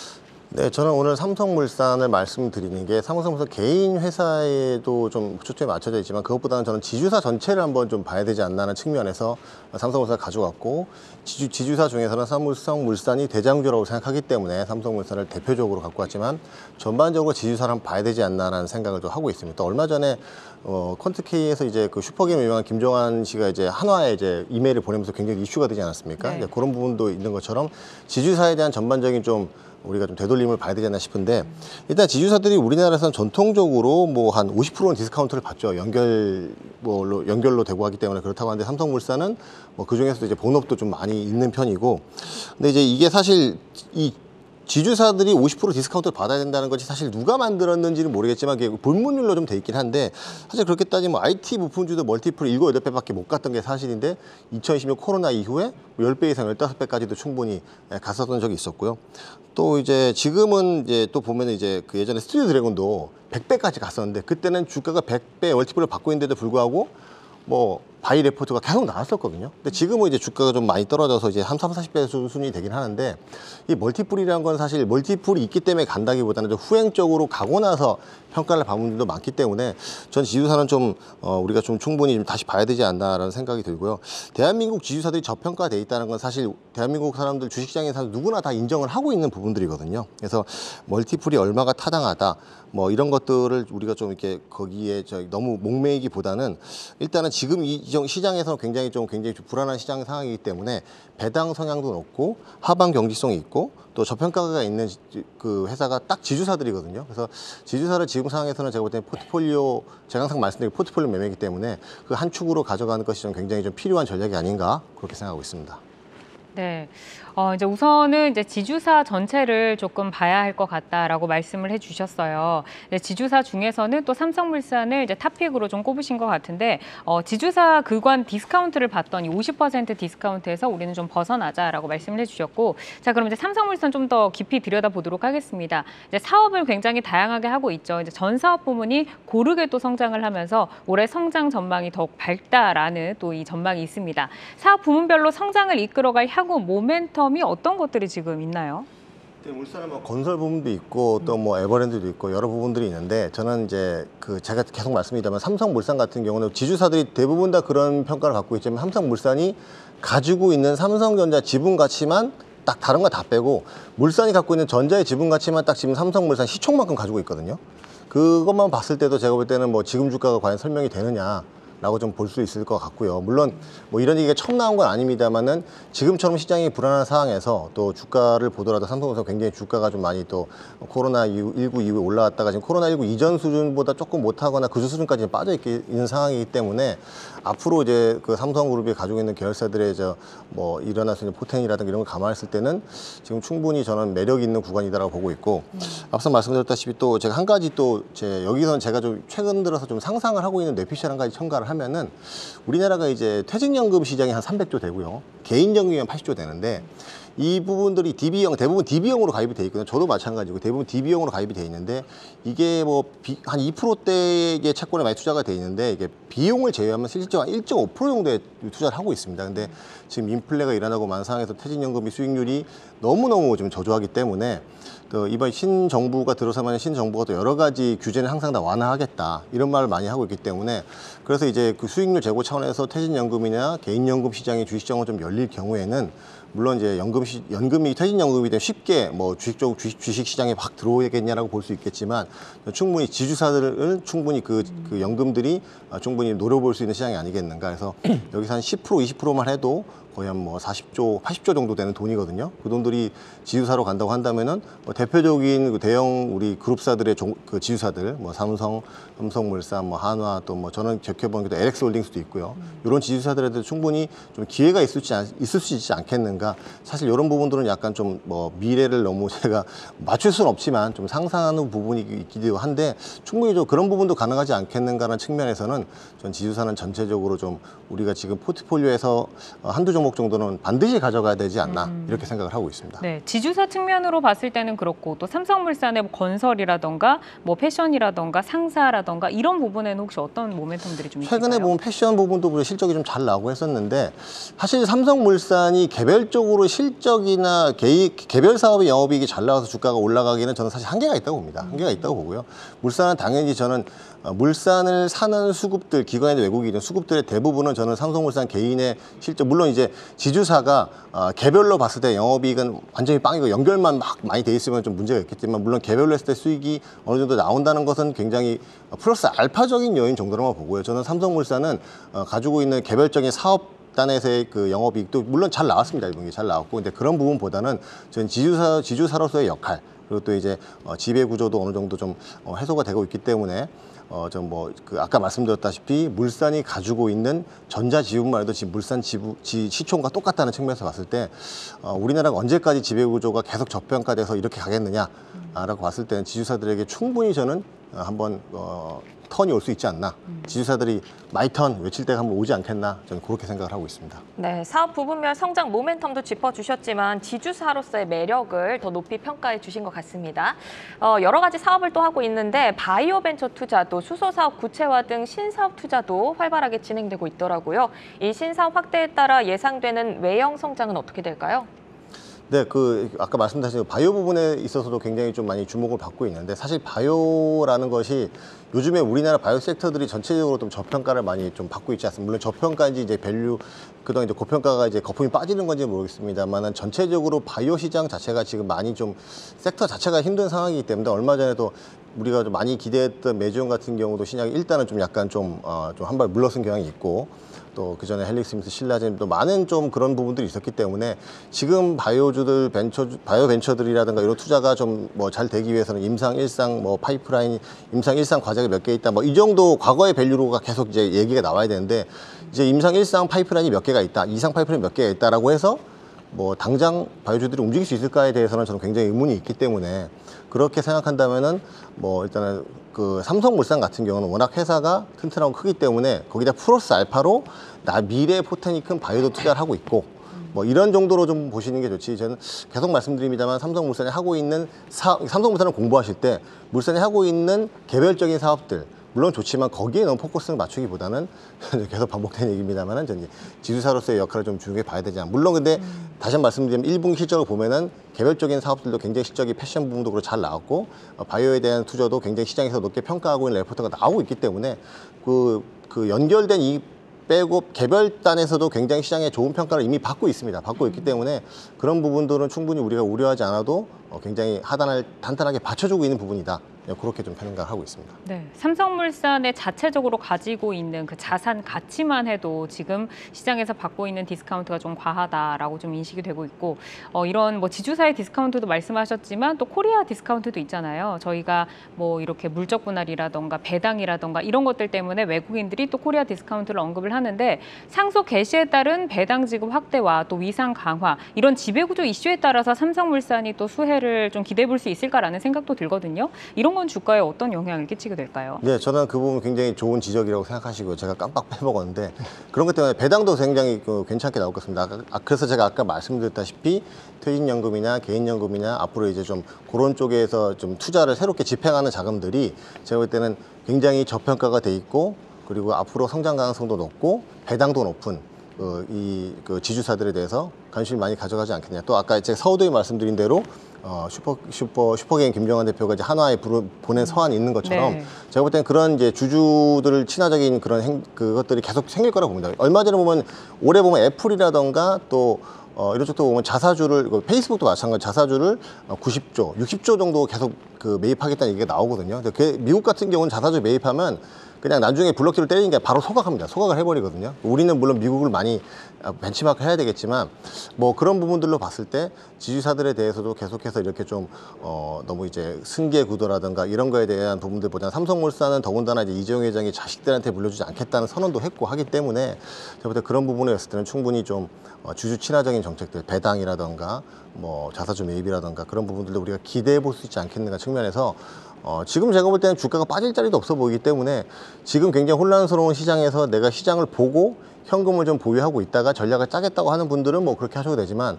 네, 저는 오늘 삼성물산을 말씀드리는 게 삼성물산 개인 회사에도 좀 초점이 맞춰져 있지만 그것보다는 저는 지주사 전체를 한번 좀 봐야 되지 않나 하는 측면에서 삼성물산을 가져갔고, 지주, 지주사 중에서는 삼성물산이 대장주라고 생각하기 때문에 삼성물산을 대표적으로 갖고 왔지만 전반적으로 지주사를 한번 봐야 되지 않나 하는 생각을 좀 하고 있습니다. 얼마 전에 어, 퀀트K에서 이제 그 슈퍼게임 유명한 김종환 씨가 이제 한화에 이제 이메일을 보내면서 굉장히 이슈가 되지 않았습니까? 네. 이제 그런 부분도 있는 것처럼 지주사에 대한 전반적인 좀 우리가 좀 되돌림을 봐야 되지 않나 싶은데, 일단 지주사들이 우리나라에서는 전통적으로 뭐 한 오십 퍼센트는 디스카운트를 받죠. 연결 뭐로 연결로 되고 하기 때문에 그렇다고 하는데, 삼성물산은 뭐 그 중에서도 이제 본업도 좀 많이 있는 편이고, 근데 이제 이게 사실 이 지주사들이 오십 퍼센트 디스카운트를 받아야 된다는 것이 사실 누가 만들었는지는 모르겠지만 그게 본문율로 좀 돼 있긴 한데 사실 그렇게 따지면 아이티 부품주도 멀티플 일곱, 여덟 배밖에 못 갔던 게 사실인데 이천이십 년 코로나 이후에 십 배 이상 십오 배까지도 충분히 갔었던 적이 있었고요. 또 이제 지금은 이제 또 보면 이제 그 예전에 스튜디오 드래곤도 백 배까지 갔었는데 그때는 주가가 백 배 멀티플을 받고 있는데도 불구하고 뭐 바이 레포트가 계속 나왔었거든요. 근데 지금은 이제 주가가 좀 많이 떨어져서 이제 한 삼, 사십 배 수준이 되긴 하는데 이 멀티플이라는 건 사실 멀티플이 있기 때문에 간다기보다는 좀 후행적으로 가고 나서 평가를 받는 분들도 많기 때문에 전 지주사는 좀 어, 우리가 좀 충분히 좀 다시 봐야 되지 않나라는 생각이 들고요. 대한민국 지주사들이 저평가돼 있다는 건 사실 대한민국 사람들 주식시장에 사람 누구나 다 인정을 하고 있는 부분들이거든요. 그래서 멀티플이 얼마가 타당하다 뭐 이런 것들을 우리가 좀 이렇게 거기에 저 너무 목매이기보다는 일단은 지금 이 시장에서는 굉장히 좀 굉장히 좀 불안한 시장 상황이기 때문에 배당 성향도 높고 하방 경직성이 있고 또 저평가가 있는 그 회사가 딱 지주사들이거든요. 그래서 지주사를 지금 상황에서는 제가 볼 때는 포트폴리오 제가 항상 말씀드린 포트폴리오 매매이기 때문에 그 한 축으로 가져가는 것이 좀 굉장히 좀 필요한 전략이 아닌가 그렇게 생각하고 있습니다. 네. 어, 이제 우선은 이제 지주사 전체를 조금 봐야 할 것 같다라고 말씀을 해주셨어요. 네, 지주사 중에서는 또 삼성물산을 이제 탑픽으로 좀 꼽으신 것 같은데 어, 지주사 그관 디스카운트를 봤더니 오십 퍼센트 디스카운트에서 우리는 좀 벗어나자라고 말씀을 해주셨고, 자 그럼 이제 삼성물산 좀 더 깊이 들여다보도록 하겠습니다. 이제 사업을 굉장히 다양하게 하고 있죠. 이제 전 사업 부문이 고르게 또 성장을 하면서 올해 성장 전망이 더욱 밝다라는 또 이 전망이 있습니다. 사업 부문별로 성장을 이끌어갈 향후 모멘텀이 어떤 것들이 지금 있나요? 네, 울산은 뭐 건설 부분도 있고 또 뭐 에버랜드도 있고 여러 부분들이 있는데 저는 이제 그 제가 계속 말씀드리자면 삼성물산 같은 경우는 지주사들이 대부분 다 그런 평가를 갖고 있지만 삼성물산이 가지고 있는 삼성전자 지분 가치만 딱 다른 거 다 빼고 물산이 갖고 있는 전자의 지분 가치만 딱 지금 삼성물산 시총만큼 가지고 있거든요. 그것만 봤을 때도 제가 볼 때는 뭐 지금 주가가 과연 설명이 되느냐 라고 좀 볼 수 있을 것 같고요. 물론 뭐 이런 얘기가 처음 나온 건 아닙니다만은 지금처럼 시장이 불안한 상황에서 또 주가를 보더라도 삼성물산 굉장히 주가가 좀 많이 또 코로나 십구 이후에 올라왔다가 지금 코로나 십구 이전 수준보다 조금 못하거나 그 수준까지 빠져 있는 상황이기 때문에 앞으로 이제 그 삼성그룹이 가지고 있는 계열사들의 저 뭐 일어날 수 있는 포텐이라든가 이런 걸 감안했을 때는 지금 충분히 저는 매력 있는 구간이다라고 보고 있고 음. 앞서 말씀드렸다시피 또 제가 한 가지 또 제 여기서는 제가 좀 최근 들어서 좀 상상을 하고 있는 뇌피셜 한 가지 첨가를 하면은 우리나라가 이제 퇴직연금 시장이 한 삼백 조 되고요. 개인연금이 한 팔십 조 되는데 이 부분들이 디비형, 대부분 디비형으로 가입이 돼 있거든요. 저도 마찬가지고 대부분 디비형으로 가입이 돼 있는데 이게 뭐 한 이 퍼센트대의 채권에 많이 투자가 돼 있는데 이게 비용을 제외하면 실질적으로 한 일 점 오 퍼센트 정도의 투자를 하고 있습니다. 근데 지금 인플레가 일어나고 만 상황에서 퇴직연금이 수익률이 너무너무 좀 저조하기 때문에 또 이번 신정부가 들어서면 신정부가 또 여러 가지 규제는 항상 다 완화하겠다 이런 말을 많이 하고 있기 때문에 그래서 이제 그 수익률 제고 차원에서 퇴직연금이나 개인연금 시장이 주식시장으로 좀 열릴 경우에는 물론 이제 연금 시, 연금이 퇴직연금이 되면 쉽게 뭐 주식 쪽 주식, 주식 시장에 확 들어오겠냐라고 볼 수 있겠지만 충분히 지주사들을 충분히 그, 그 연금들이 충분히 노려볼 수 있는 시장이 아니겠는가. 그래서 여기서 한 십 퍼센트, 이십 퍼센트만 해도 거의 한 뭐 사십 조, 팔십 조 정도 되는 돈이거든요. 그 돈들이 지주사로 간다고 한다면은 뭐 대표적인 그 대형 우리 그룹사들의 종, 그 지주사들, 뭐 삼성, 삼성물산, 뭐 한화, 또 뭐 저는 적혀본 게 엘엑스홀딩스도 있고요. 음. 이런 지주사들에도 충분히 좀 기회가 있을지 있을 수 있지 않겠는가. 사실 이런 부분들은 약간 좀 뭐 미래를 너무 제가 맞출 수는 없지만 좀 상상하는 부분이 있기도 한데 충분히 좀 그런 부분도 가능하지 않겠는가라는 측면에서는 전 지주사는 전체적으로 좀 우리가 지금 포트폴리오에서 한두 종목 정도는 반드시 가져가야 되지 않나 음. 이렇게 생각을 하고 있습니다. 네, 지주사 측면으로 봤을 때는 그렇고 또 삼성물산의 뭐 건설이라던가 뭐 패션이라던가 상사라던가 이런 부분에는 혹시 어떤 모멘텀들이 좀 최근에 있을까요? 보면 패션 부분도 실적이 좀 잘 나오고 했었는데 사실 삼성물산이 개별적으로 실적이나 개, 개별 사업의 영업이익이 잘 나와서 주가가 올라가기는 저는 사실 한계가 있다고 봅니다. 한계가 있다고 보고요. 물산은 당연히 저는 물산을 사는 수급들, 기관이나 외국인인 수급들의 대부분은 저는 삼성물산 개인의 실적, 물론 이제 지주사가 개별로 봤을 때 영업이익은 완전히 빵이고 연결만 막 많이 돼 있으면 좀 문제가 있겠지만 물론 개별로 했을 때 수익이 어느 정도 나온다는 것은 굉장히 플러스 알파적인 요인 정도로만 보고요. 저는 삼성물산은 가지고 있는 개별적인 사업 단에서의 그 영업이익도 물론 잘 나왔습니다. 이 분기 잘 나왔고, 근데 그런 부분보다는 저는 지주사 지주사로서의 역할 그리고 또 이제 어, 지배 구조도 어느 정도 좀 어, 해소가 되고 있기 때문에 어, 좀 뭐, 그 아까 말씀드렸다시피 물산이 가지고 있는 전자 지분만 해도 지금 물산 지부, 지, 시총과 똑같다는 측면에서 봤을 때, 어, 우리나라가 언제까지 지배구조가 계속 저평가돼서 이렇게 가겠느냐라고 봤을 때는 지주사들에게 충분히 저는 한번, 어, 턴이 올 수 있지 않나. 음. 지주사들이 마이턴 외칠 때가 한번 오지 않겠나. 저는 그렇게 생각을 하고 있습니다. 네, 사업 부분별 성장 모멘텀도 짚어주셨지만 지주사로서의 매력을 더 높이 평가해 주신 것 같습니다. 어, 여러 가지 사업을 또 하고 있는데 바이오 벤처 투자, 또 수소 사업 구체화 등 신사업 투자도 활발하게 진행되고 있더라고요. 이 신사업 확대에 따라 예상되는 외형 성장은 어떻게 될까요? 네, 그 아까 말씀드린 바이오 부분에 있어서도 굉장히 좀 많이 주목을 받고 있는데 사실 바이오라는 것이 요즘에 우리나라 바이오 섹터들이 전체적으로 좀 저평가를 많이 좀 받고 있지 않습니까? 물론 저평가인지 이제 밸류 그동안 이제 고평가가 이제 거품이 빠지는 건지 모르겠습니다만은 전체적으로 바이오 시장 자체가 지금 많이 좀 섹터 자체가 힘든 상황이기 때문에 얼마 전에도 우리가 좀 많이 기대했던 메지온 같은 경우도 시장이 일단은 좀 약간 좀 어, 좀 한 발 물러선 경향이 있고. 또 그전에 헬릭스미스, 신라젠 또 많은 좀 그런 부분들이 있었기 때문에 지금 바이오주들 벤처 바이오 벤처들이라든가 이런 투자가 좀 뭐 잘 되기 위해서는 임상 일상 뭐 파이프라인 임상 일상 과제가 몇 개 있다 뭐 이 정도 과거의 밸류로가 계속 이제 얘기가 나와야 되는데 이제 임상 일상 파이프라인이 몇 개가 있다 이상 파이프라인이 몇 개가 있다라고 해서 뭐 당장 바이오주들이 움직일 수 있을까에 대해서는 저는 굉장히 의문이 있기 때문에 그렇게 생각한다면은 뭐 일단은 그 삼성물산 같은 경우는 워낙 회사가 튼튼하고 크기 때문에 거기다 플러스 알파로 나 미래 포텐이 큰 바이오도 투자를 하고 있고 뭐 이런 정도로 좀 보시는 게 좋지. 저는 계속 말씀드립니다만 삼성물산이 하고 있는 사 삼성물산을 공부하실 때 물산이 하고 있는 개별적인 사업들 물론 좋지만 거기에 너무 포커스를 맞추기보다는 계속 반복되는 얘기입니다만은 저는 지주사로서의 역할을 좀 중요하게 봐야 되지 않나. 물론 근데 음. 다시 한번 말씀드리면 일 분기 실적을 보면은 개별적인 사업들도 굉장히 실적이 패션 부분도 그렇고 잘 나왔고 어, 바이오에 대한 투자도 굉장히 시장에서 높게 평가하고 있는 레포트가 나오고 있기 때문에 그, 그 연결된 이 빼고 개별단에서도 굉장히 시장에 좋은 평가를 이미 받고 있습니다. 받고 있기 때문에 그런 부분들은 충분히 우리가 우려하지 않아도 어, 굉장히 하단을 단단하게 받쳐주고 있는 부분이다. 그렇게 좀 생각을 하고 있습니다. 네, 삼성물산의 자체적으로 가지고 있는 그 자산 가치만 해도 지금 시장에서 받고 있는 디스카운트가 좀 과하다라고 좀 인식이 되고 있고 어, 이런 뭐 지주사의 디스카운트도 말씀하셨지만 또 코리아 디스카운트도 있잖아요. 저희가 뭐 이렇게 물적 분할이라던가 배당이라던가 이런 것들 때문에 외국인들이 또 코리아 디스카운트를 언급을 하는데 상속 개시에 따른 배당 지급 확대와 또 위상 강화 이런 지배구조 이슈에 따라서 삼성물산이 또 수혜를 좀 기대해 볼 수 있을까라는 생각도 들거든요. 이런 건 주가에 어떤 영향을 끼치게 될까요? 네, 저는 그 부분 굉장히 좋은 지적이라고 생각하시고 제가 깜빡 빼먹었는데 그런 것 때문에 배당도 굉장히 그 괜찮게 나올 것 같습니다. 아, 그래서 제가 아까 말씀드렸다시피 퇴직연금이나 개인연금이나 앞으로 이제 좀 그런 쪽에서 좀 투자를 새롭게 집행하는 자금들이 제가 볼 때는 굉장히 저평가가 돼 있고 그리고 앞으로 성장 가능성도 높고 배당도 높은 그, 이, 그 지주사들에 대해서 관심을 많이 가져가지 않겠냐. 또 아까 제가 서두에 말씀드린 대로 어, 슈퍼, 슈퍼, 슈퍼게임 김정환 대표가 이제 한화에 부르, 보낸 서한이 있는 것처럼 네. 제가 볼 때는 그런 이제 주주들 친화적인 그런 행, 그것들이 계속 생길 거라고 봅니다. 얼마 전에 보면 올해 보면 애플이라던가 또 어, 이런 쪽도 보면 자사주를, 페이스북도 마찬가지 자사주를 구십 조, 육십 조 정도 계속 그 매입하겠다는 얘기가 나오거든요. 근데 미국 같은 경우는 자사주 매입하면 그냥 나중에 블록키를 때리는 게 바로 소각합니다. 소각을 해버리거든요. 우리는 물론 미국을 많이 벤치마크 해야 되겠지만 뭐 그런 부분들로 봤을 때 지주사들에 대해서도 계속해서 이렇게 좀 어, 너무 이제 승계 구도라든가 이런 거에 대한 부분들보다는 삼성물산은 더군다나 이제 이재용 회장이 자식들한테 물려주지 않겠다는 선언도 했고 하기 때문에 제가 볼 때 그런 부분에 있을 때는 충분히 좀 어, 주주 친화적인 정책들 배당이라든가 뭐 자사주 매입이라든가 그런 부분들도 우리가 기대해 볼 수 있지 않겠는가 측면에서 어, 지금 제가 볼 때는 주가가 빠질 자리도 없어 보이기 때문에 지금 굉장히 혼란스러운 시장에서 내가 시장을 보고 현금을 좀 보유하고 있다가 전략을 짜겠다고 하는 분들은 뭐 그렇게 하셔도 되지만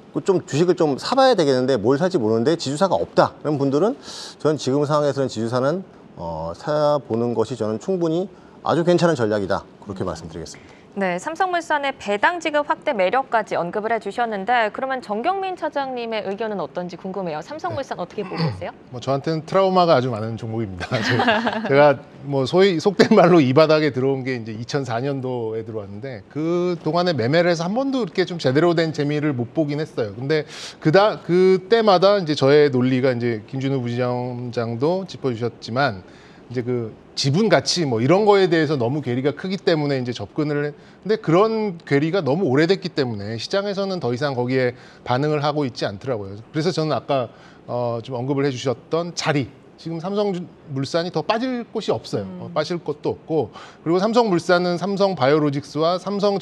좀 주식을 좀 사봐야 되겠는데 뭘 살지 모르는데 지주사가 없다 그런 분들은 저는 지금 상황에서는 지주사는 어, 사보는 것이 저는 충분히 아주 괜찮은 전략이다 그렇게 말씀드리겠습니다. 네, 삼성물산의 배당 지급 확대 매력까지 언급을 해주셨는데 그러면 정경민 차장님의 의견은 어떤지 궁금해요. 삼성물산 어떻게 보고 계세요? 뭐 저한테는 트라우마가 아주 많은 종목입니다. 제가, 제가 뭐 소위 속된 말로 이 바닥에 들어온 게 이제 이천사 년도에 들어왔는데 그 동안에 매매를 해서 한 번도 이렇게 좀 제대로 된 재미를 못 보긴 했어요. 근데 그다 그때마다 이제 저의 논리가 이제 김준우 부지점장도 짚어주셨지만 이제 그 지분 가치 뭐 이런 거에 대해서 너무 괴리가 크기 때문에 이제 접근을 했, 근데 그런 괴리가 너무 오래됐기 때문에 시장에서는 더 이상 거기에 반응을 하고 있지 않더라고요. 그래서 저는 아까 어, 좀 언급을 해주셨던 자리, 지금 삼성물산이 더 빠질 곳이 없어요. 음. 어, 빠질 것도 없고 그리고 삼성물산은 삼성바이오로직스와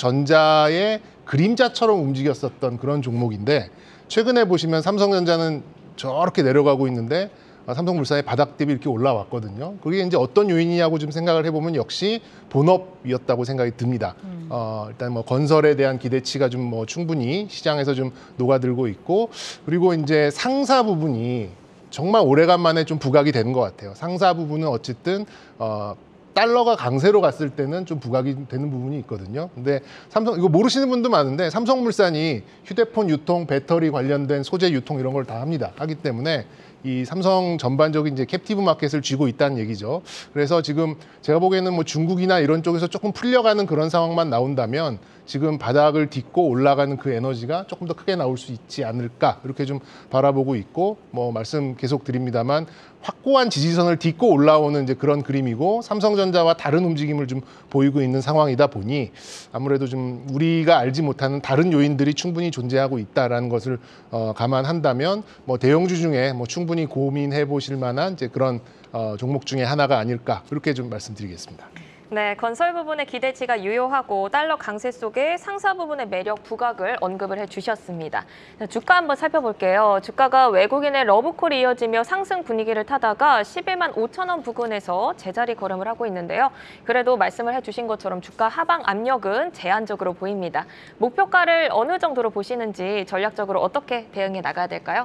삼성전자의 그림자처럼 움직였었던 그런 종목인데 최근에 보시면 삼성전자는 저렇게 내려가고 있는데 삼성물산의 바닥 대비 이렇게 올라왔거든요. 그게 이제 어떤 요인이냐고 좀 생각을 해보면 역시 본업이었다고 생각이 듭니다. 음. 어, 일단 뭐 건설에 대한 기대치가 좀 뭐 충분히 시장에서 좀 녹아들고 있고 그리고 이제 상사 부분이 정말 오래간만에 좀 부각이 되는 것 같아요. 상사 부분은 어쨌든 어, 달러가 강세로 갔을 때는 좀 부각이 되는 부분이 있거든요. 근데 삼성 이거 모르시는 분도 많은데 삼성물산이 휴대폰 유통, 배터리 관련된 소재 유통 이런 걸 다 합니다. 하기 때문에 이 삼성 전반적인 이제 캡티브 마켓을 쥐고 있다는 얘기죠. 그래서 지금 제가 보기에는 뭐 중국이나 이런 쪽에서 조금 풀려가는 그런 상황만 나온다면 지금 바닥을 딛고 올라가는 그 에너지가 조금 더 크게 나올 수 있지 않을까 이렇게 좀 바라보고 있고 뭐 말씀 계속 드립니다만 확고한 지지선을 딛고 올라오는 이제 그런 그림이고 삼성전자와 다른 움직임을 좀 보이고 있는 상황이다 보니 아무래도 좀 우리가 알지 못하는 다른 요인들이 충분히 존재하고 있다라는 것을 어, 감안한다면 뭐 대형주 중에 뭐 충분히 고민해 보실 만한 이제 그런 어, 종목 중에 하나가 아닐까 이렇게 좀 말씀드리겠습니다. 네, 건설 부분의 기대치가 유효하고 달러 강세 속에 상사 부분의 매력 부각을 언급을 해주셨습니다. 주가 한번 살펴볼게요. 주가가 외국인의 러브콜이 이어지며 상승 분위기를 타다가 십일만 오천 원 부근에서 제자리 걸음을 하고 있는데요. 그래도 말씀을 해주신 것처럼 주가 하방 압력은 제한적으로 보입니다. 목표가를 어느 정도로 보시는지 전략적으로 어떻게 대응해 나가야 될까요?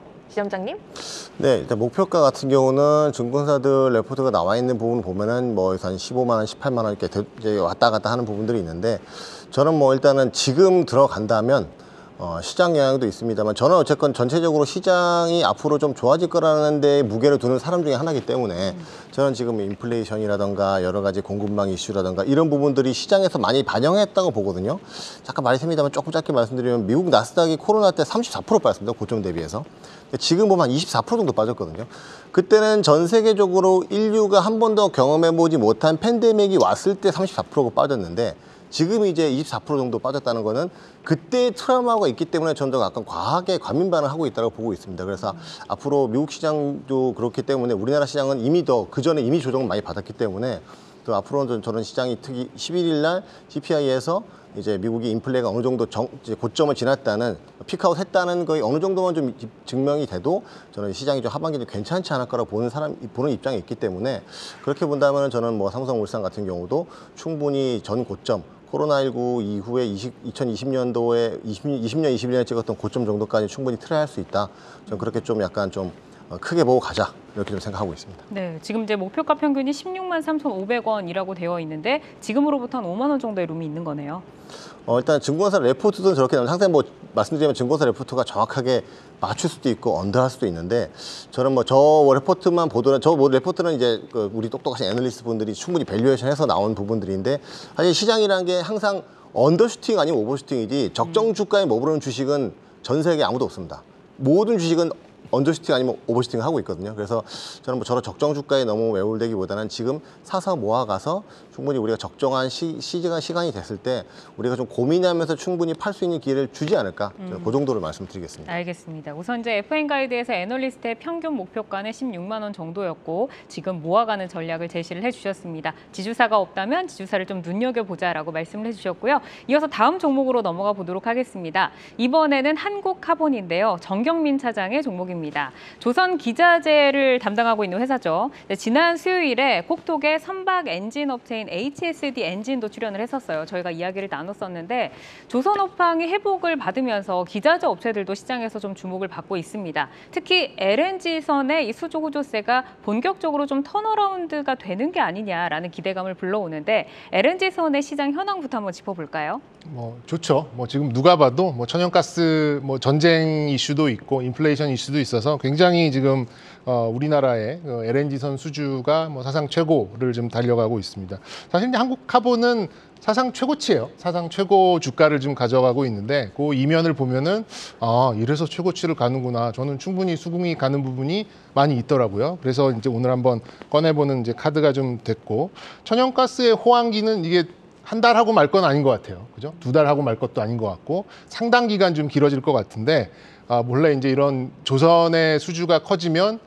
지점장님? 네, 일단 목표가 같은 경우는 증권사들 레포트가 나와 있는 부분을 보면은 뭐 한 십오만 원, 십팔만 원 이렇게 이제 왔다 갔다 하는 부분들이 있는데 저는 뭐 일단은 지금 들어간다면 어, 시장 영향도 있습니다만 저는 어쨌건 전체적으로 시장이 앞으로 좀 좋아질 거라는 데 무게를 두는 사람 중에 하나이기 때문에 저는 지금 인플레이션이라던가 여러 가지 공급망 이슈라던가 이런 부분들이 시장에서 많이 반영했다고 보거든요. 잠깐 말이 셉니다만 조금 짧게 말씀드리면 미국 나스닥이 코로나 때 삼십사 퍼센트 빠졌습니다. 고점 대비해서. 지금 보면 한 이십사 퍼센트 정도 빠졌거든요. 그때는 전 세계적으로 인류가 한 번도 경험해보지 못한 팬데믹이 왔을 때 삼십사 퍼센트가 빠졌는데 지금 이제 이십사 퍼센트 정도 빠졌다는 거는 그때의 트라우마가 있기 때문에 저는 더 약간 과하게 과민 반응하고 있다고 보고 있습니다. 그래서 음. 앞으로 미국 시장도 그렇기 때문에 우리나라 시장은 이미 더 그전에 이미 조정을 많이 받았기 때문에 또 앞으로는 저는 시장이 특히 십일 일 날 씨피아이에서 이제 미국이 인플레가 어느 정도 정, 이제 고점을 지났다는 피크아웃 했다는 거에 어느 정도만 좀 증명이 돼도 저는 시장이 좀 하반기는 괜찮지 않을까라고 보는 사람 보는 입장이 있기 때문에 그렇게 본다면 저는 뭐 삼성물산 같은 경우도 충분히 전 고점 코로나십구 이후에 이천이십 년도에 이십 년, 이십일 년에 찍었던 고점 정도까지 충분히 트라이할 수 있다. 저는 그렇게 좀 약간 좀 크게 보고 가자 이렇게 좀 생각하고 있습니다. 네, 지금 이제 목표가 평균이 십육만 삼천오백 원이라고 되어 있는데 지금으로부터 한 오만 원 정도의 룸이 있는 거네요. 어, 일단 증권사 레포트도 저렇게 나오면 항상 뭐 말씀드리면 증권사 레포트가 정확하게 맞출 수도 있고 언더할 수도 있는데 저는 뭐 저 레포트만 보더라도 저 뭐 레포트는 이제 그 우리 똑똑하신 애널리스트 분들이 충분히 밸류에이션해서 나온 부분들인데 사실 시장이라는 게 항상 언더슈팅 아니면 오버슈팅이지 적정 주가에 머무르는 주식은 전 세계에 아무도 없습니다. 모든 주식은 언더슈팅 아니면 오버슈팅을 하고 있거든요. 그래서 저는 뭐 저런 적정 주가에 너무 매몰되기보다는 지금 사서 모아가서 충분히 우리가 적정한 시, 시간, 시간이 됐을 때 우리가 좀 고민하면서 충분히 팔 수 있는 기회를 주지 않을까. 저는 음. 그 정도를 말씀드리겠습니다. 알겠습니다. 우선 이제 에프엔 가이드에서 애널리스트의 평균 목표가는 십육만 원 정도였고 지금 모아가는 전략을 제시를 해주셨습니다. 지주사가 없다면 지주사를 좀 눈여겨보자라고 말씀을 해주셨고요. 이어서 다음 종목으로 넘어가 보도록 하겠습니다. 이번에는 한국카본인데요. 정경민 차장의 종목입니다. 조선 기자재를 담당하고 있는 회사죠. 지난 수요일에 콕톡의 선박 엔진 업체인 에이치에스디 엔진도 출연을 했었어요. 저희가 이야기를 나눴었는데 조선업황이 회복을 받으면서 기자재 업체들도 시장에서 좀 주목을 받고 있습니다. 특히 엘엔지선의 이 수조 호조세가 본격적으로 좀 턴어라운드가 되는 게 아니냐라는 기대감을 불러오는데 엘엔지선의 시장 현황부터 한번 짚어볼까요? 뭐 좋죠. 뭐 지금 누가 봐도 뭐 천연가스 뭐 전쟁 이슈도 있고 인플레이션 이슈도 있어서 굉장히 지금 어, 우리나라의 어, 엘엔지선 수주가 뭐 사상 최고를 좀 달려가고 있습니다. 사실 이제 한국카본은 사상 최고치예요. 사상 최고 주가를 지금 가져가고 있는데 그 이면을 보면은 아 이래서 최고치를 가는구나. 저는 충분히 수긍이 가는 부분이 많이 있더라고요. 그래서 이제 오늘 한번 꺼내보는 이제 카드가 좀 됐고 천연가스의 호황기는 이게 한 달 하고 말 건 아닌 것 같아요. 그죠? 두 달 하고 말 것도 아닌 것 같고 상당 기간 좀 길어질 것 같은데 아, 원래 이제 이런 조선의 수주가 커지면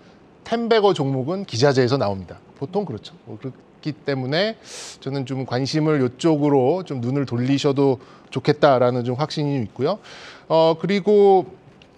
텐베거 종목은 기자재에서 나옵니다. 보통 그렇죠. 뭐 그렇기 때문에 저는 좀 관심을 이쪽으로 좀 눈을 돌리셔도 좋겠다라는 좀 확신이 있고요. 어, 그리고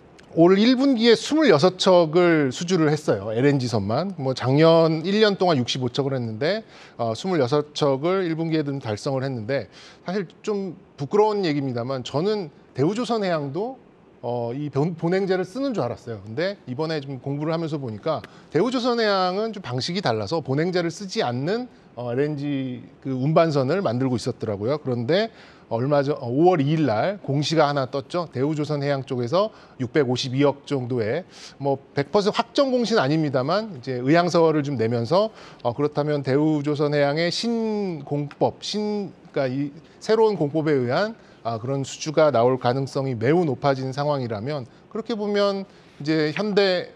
올 일 분기에 이십육 척을 수주를 했어요. 엘엔지선만. 뭐 작년 일 년 동안 육십오 척을 했는데 어, 이십육 척을 일 분기에도 달성을 했는데 사실 좀 부끄러운 얘기입니다만 저는 대우조선해양도 어, 이 본행제를 쓰는 줄 알았어요. 근데 이번에 좀 공부를 하면서 보니까 대우조선해양은 좀 방식이 달라서 본행제를 쓰지 않는 어, 엘엔지 그 운반선을 만들고 있었더라고요. 그런데 얼마 전 오월 이일 날 공시가 하나 떴죠. 대우조선해양 쪽에서 육백오십이억 정도의 뭐 백 퍼센트 확정 공시는 아닙니다만 이제 의향서를 좀 내면서 어, 그렇다면 대우조선해양의 신공법, 신 그러니까 이 새로운 공법에 의한 아, 그런 수주가 나올 가능성이 매우 높아진 상황이라면 그렇게 보면 이제 현대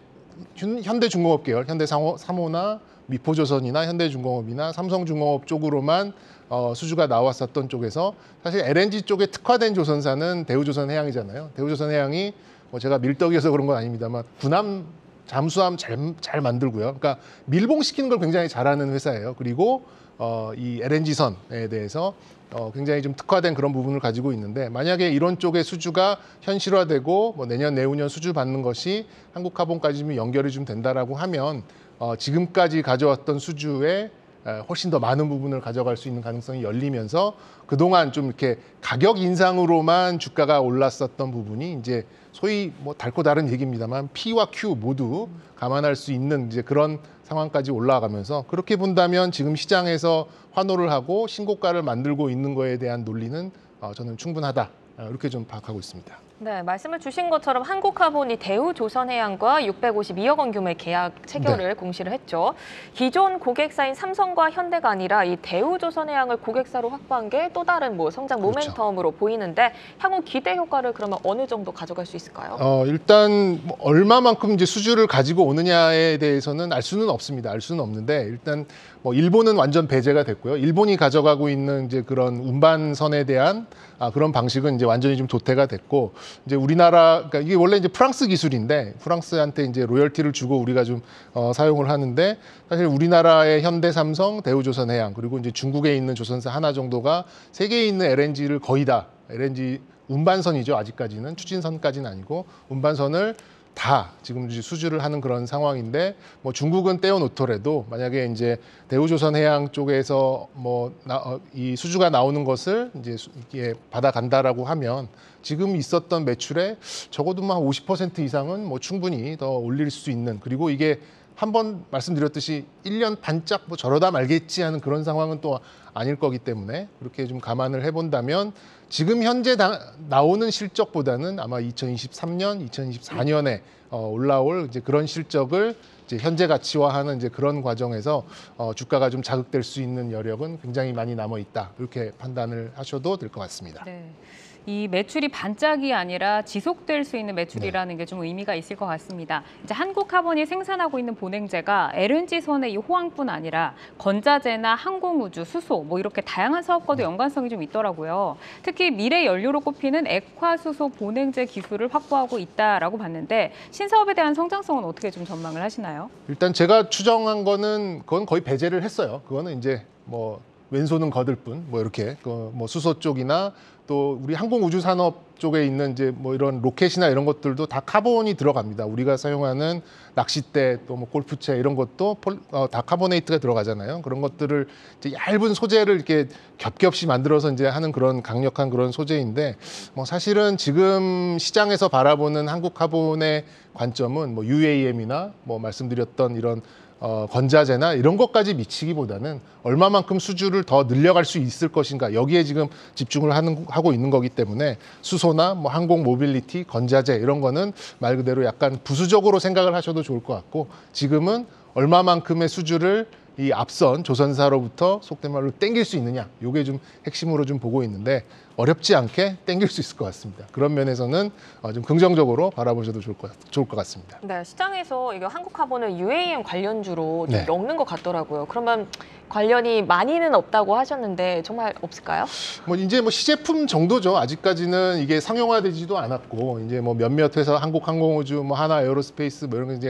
현대중공업 계열, 현대삼호나 미포조선이나 현대중공업이나 삼성중공업 쪽으로만 어, 수주가 나왔었던 쪽에서 사실 엘엔지 쪽에 특화된 조선사는 대우조선해양이잖아요. 대우조선해양이 뭐 제가 밀떡이어서 그런 건 아닙니다만 군함, 잠수함 잘, 잘 만들고요. 그러니까 밀봉시키는 걸 굉장히 잘하는 회사예요. 그리고 어, 이 엘엔지선에 대해서 어, 굉장히 좀 특화된 그런 부분을 가지고 있는데 만약에 이런 쪽의 수주가 현실화되고 뭐 내년 내후년 수주 받는 것이 한국화본까지 좀 연결이 좀 된다라고 하면 어, 지금까지 가져왔던 수주에 훨씬 더 많은 부분을 가져갈 수 있는 가능성이 열리면서 그동안 좀 이렇게 가격 인상으로만 주가가 올랐었던 부분이 이제 소위 뭐 달고 다른 얘기입니다만 P와 Q 모두 감안할 수 있는 이제 그런 상황까지 올라가면서 그렇게 본다면 지금 시장에서 환호를 하고 신고가를 만들고 있는 거에 대한 논리는 어, 저는 충분하다 이렇게 좀 파악하고 있습니다. 네, 말씀을 주신 것처럼 한국화본이 대우조선해양과 육백오십이억 원 규모의 계약 체결을 네. 공시를 했죠. 기존 고객사인 삼성과 현대가 아니라 이 대우조선해양을 고객사로 확보한 게 또 다른 뭐 성장 모멘텀으로 그렇죠. 보이는데 향후 기대 효과를 그러면 어느 정도 가져갈 수 있을까요? 어, 일단 뭐 얼마만큼 이제 수주를 가지고 오느냐에 대해서는 알 수는 없습니다. 알 수는 없는데 일단 뭐 일본은 완전 배제가 됐고요. 일본이 가져가고 있는 이제 그런 운반선에 대한 아, 그런 방식은 이제 완전히 좀 도태가 됐고 이제 우리나라 그러니까 이게 원래 이제 프랑스 기술인데 프랑스한테 이제 로열티를 주고 우리가 좀 어, 사용을 하는데 사실 우리나라의 현대삼성, 대우조선해양 그리고 이제 중국에 있는 조선사 하나 정도가 세계에 있는 엘엔지를 거의 다 엘엔지 운반선이죠. 아직까지는 추진선까지는 아니고 운반선을 다 지금 이제 수주를 하는 그런 상황인데 뭐 중국은 떼어놓더라도 만약에 이제 대우조선해양 쪽에서 뭐 이 수주가 나오는 것을 이제 이게 받아간다라고 하면 지금 있었던 매출에 적어도 한 오십 퍼센트 이상은 뭐 충분히 더 올릴 수 있는 그리고 이게 한번 말씀드렸듯이 일 년 반짝 뭐 저러다 말겠지 하는 그런 상황은 또 아닐 거기 때문에 그렇게 좀 감안을 해본다면 지금 현재 다, 나오는 실적보다는 아마 이천이십삼 년, 이천이십사 년에 어, 올라올 이제 그런 실적을 이제 현재 가치화하는 이제 그런 과정에서 어, 주가가 좀 자극될 수 있는 여력은 굉장히 많이 남아 있다 이렇게 판단을 하셔도 될 것 같습니다. 네. 이 매출이 반짝이 아니라 지속될 수 있는 매출이라는 게 좀 의미가 있을 것 같습니다. 이제 한국화본이 생산하고 있는 본행제가 엘엔지선의 이 호황뿐 아니라 건자재나 항공우주, 수소 뭐 이렇게 다양한 사업과도 연관성이 좀 있더라고요. 특히 미래 연료로 꼽히는 액화수소 본행제 기술을 확보하고 있다라고 봤는데 신사업에 대한 성장성은 어떻게 좀 전망을 하시나요? 일단 제가 추정한 거는 그건 거의 배제를 했어요. 그거는 이제 뭐 왼손은 거들 뿐, 뭐 이렇게 그 뭐 수소 쪽이나 또 우리 항공우주산업 쪽에 있는 이제 뭐 이런 로켓이나 이런 것들도 다 카본이 들어갑니다. 우리가 사용하는 낚싯대 또 뭐 골프채 이런 것도 폴, 어, 다 카보네이트가 들어가잖아요. 그런 것들을 이제 얇은 소재를 이렇게 겹겹이 만들어서 이제 하는 그런 강력한 그런 소재인데 뭐 사실은 지금 시장에서 바라보는 한국카본의 관점은 뭐 유에이엠이나 뭐 말씀드렸던 이런 어, 건자재나 이런 것까지 미치기보다는 얼마만큼 수주를 더 늘려갈 수 있을 것인가 여기에 지금 집중을 하는, 하고 있는 거기 때문에 수소나 뭐 항공 모빌리티, 건자재 이런 거는 말 그대로 약간 부수적으로 생각을 하셔도 좋을 것 같고 지금은 얼마만큼의 수주를 이 앞선 조선사로부터 속된 말로 땡길 수 있느냐 이게 좀 핵심으로 좀 보고 있는데 어렵지 않게 땡길 수 있을 것 같습니다. 그런 면에서는 좀 긍정적으로 바라보셔도 좋을 것, 좋을 것 같습니다. 네, 시장에서 이거 한국화본을 유에이엠 관련주로 좀 네. 엮는 것 같더라고요. 그러면 관련이 많이는 없다고 하셨는데 정말 없을까요? 뭐 이제 뭐 시제품 정도죠. 아직까지는 이게 상용화되지도 않았고 이제 뭐 몇몇 회사 한국항공우주, 뭐 하나 에어로스페이스 뭐 이런 게 이제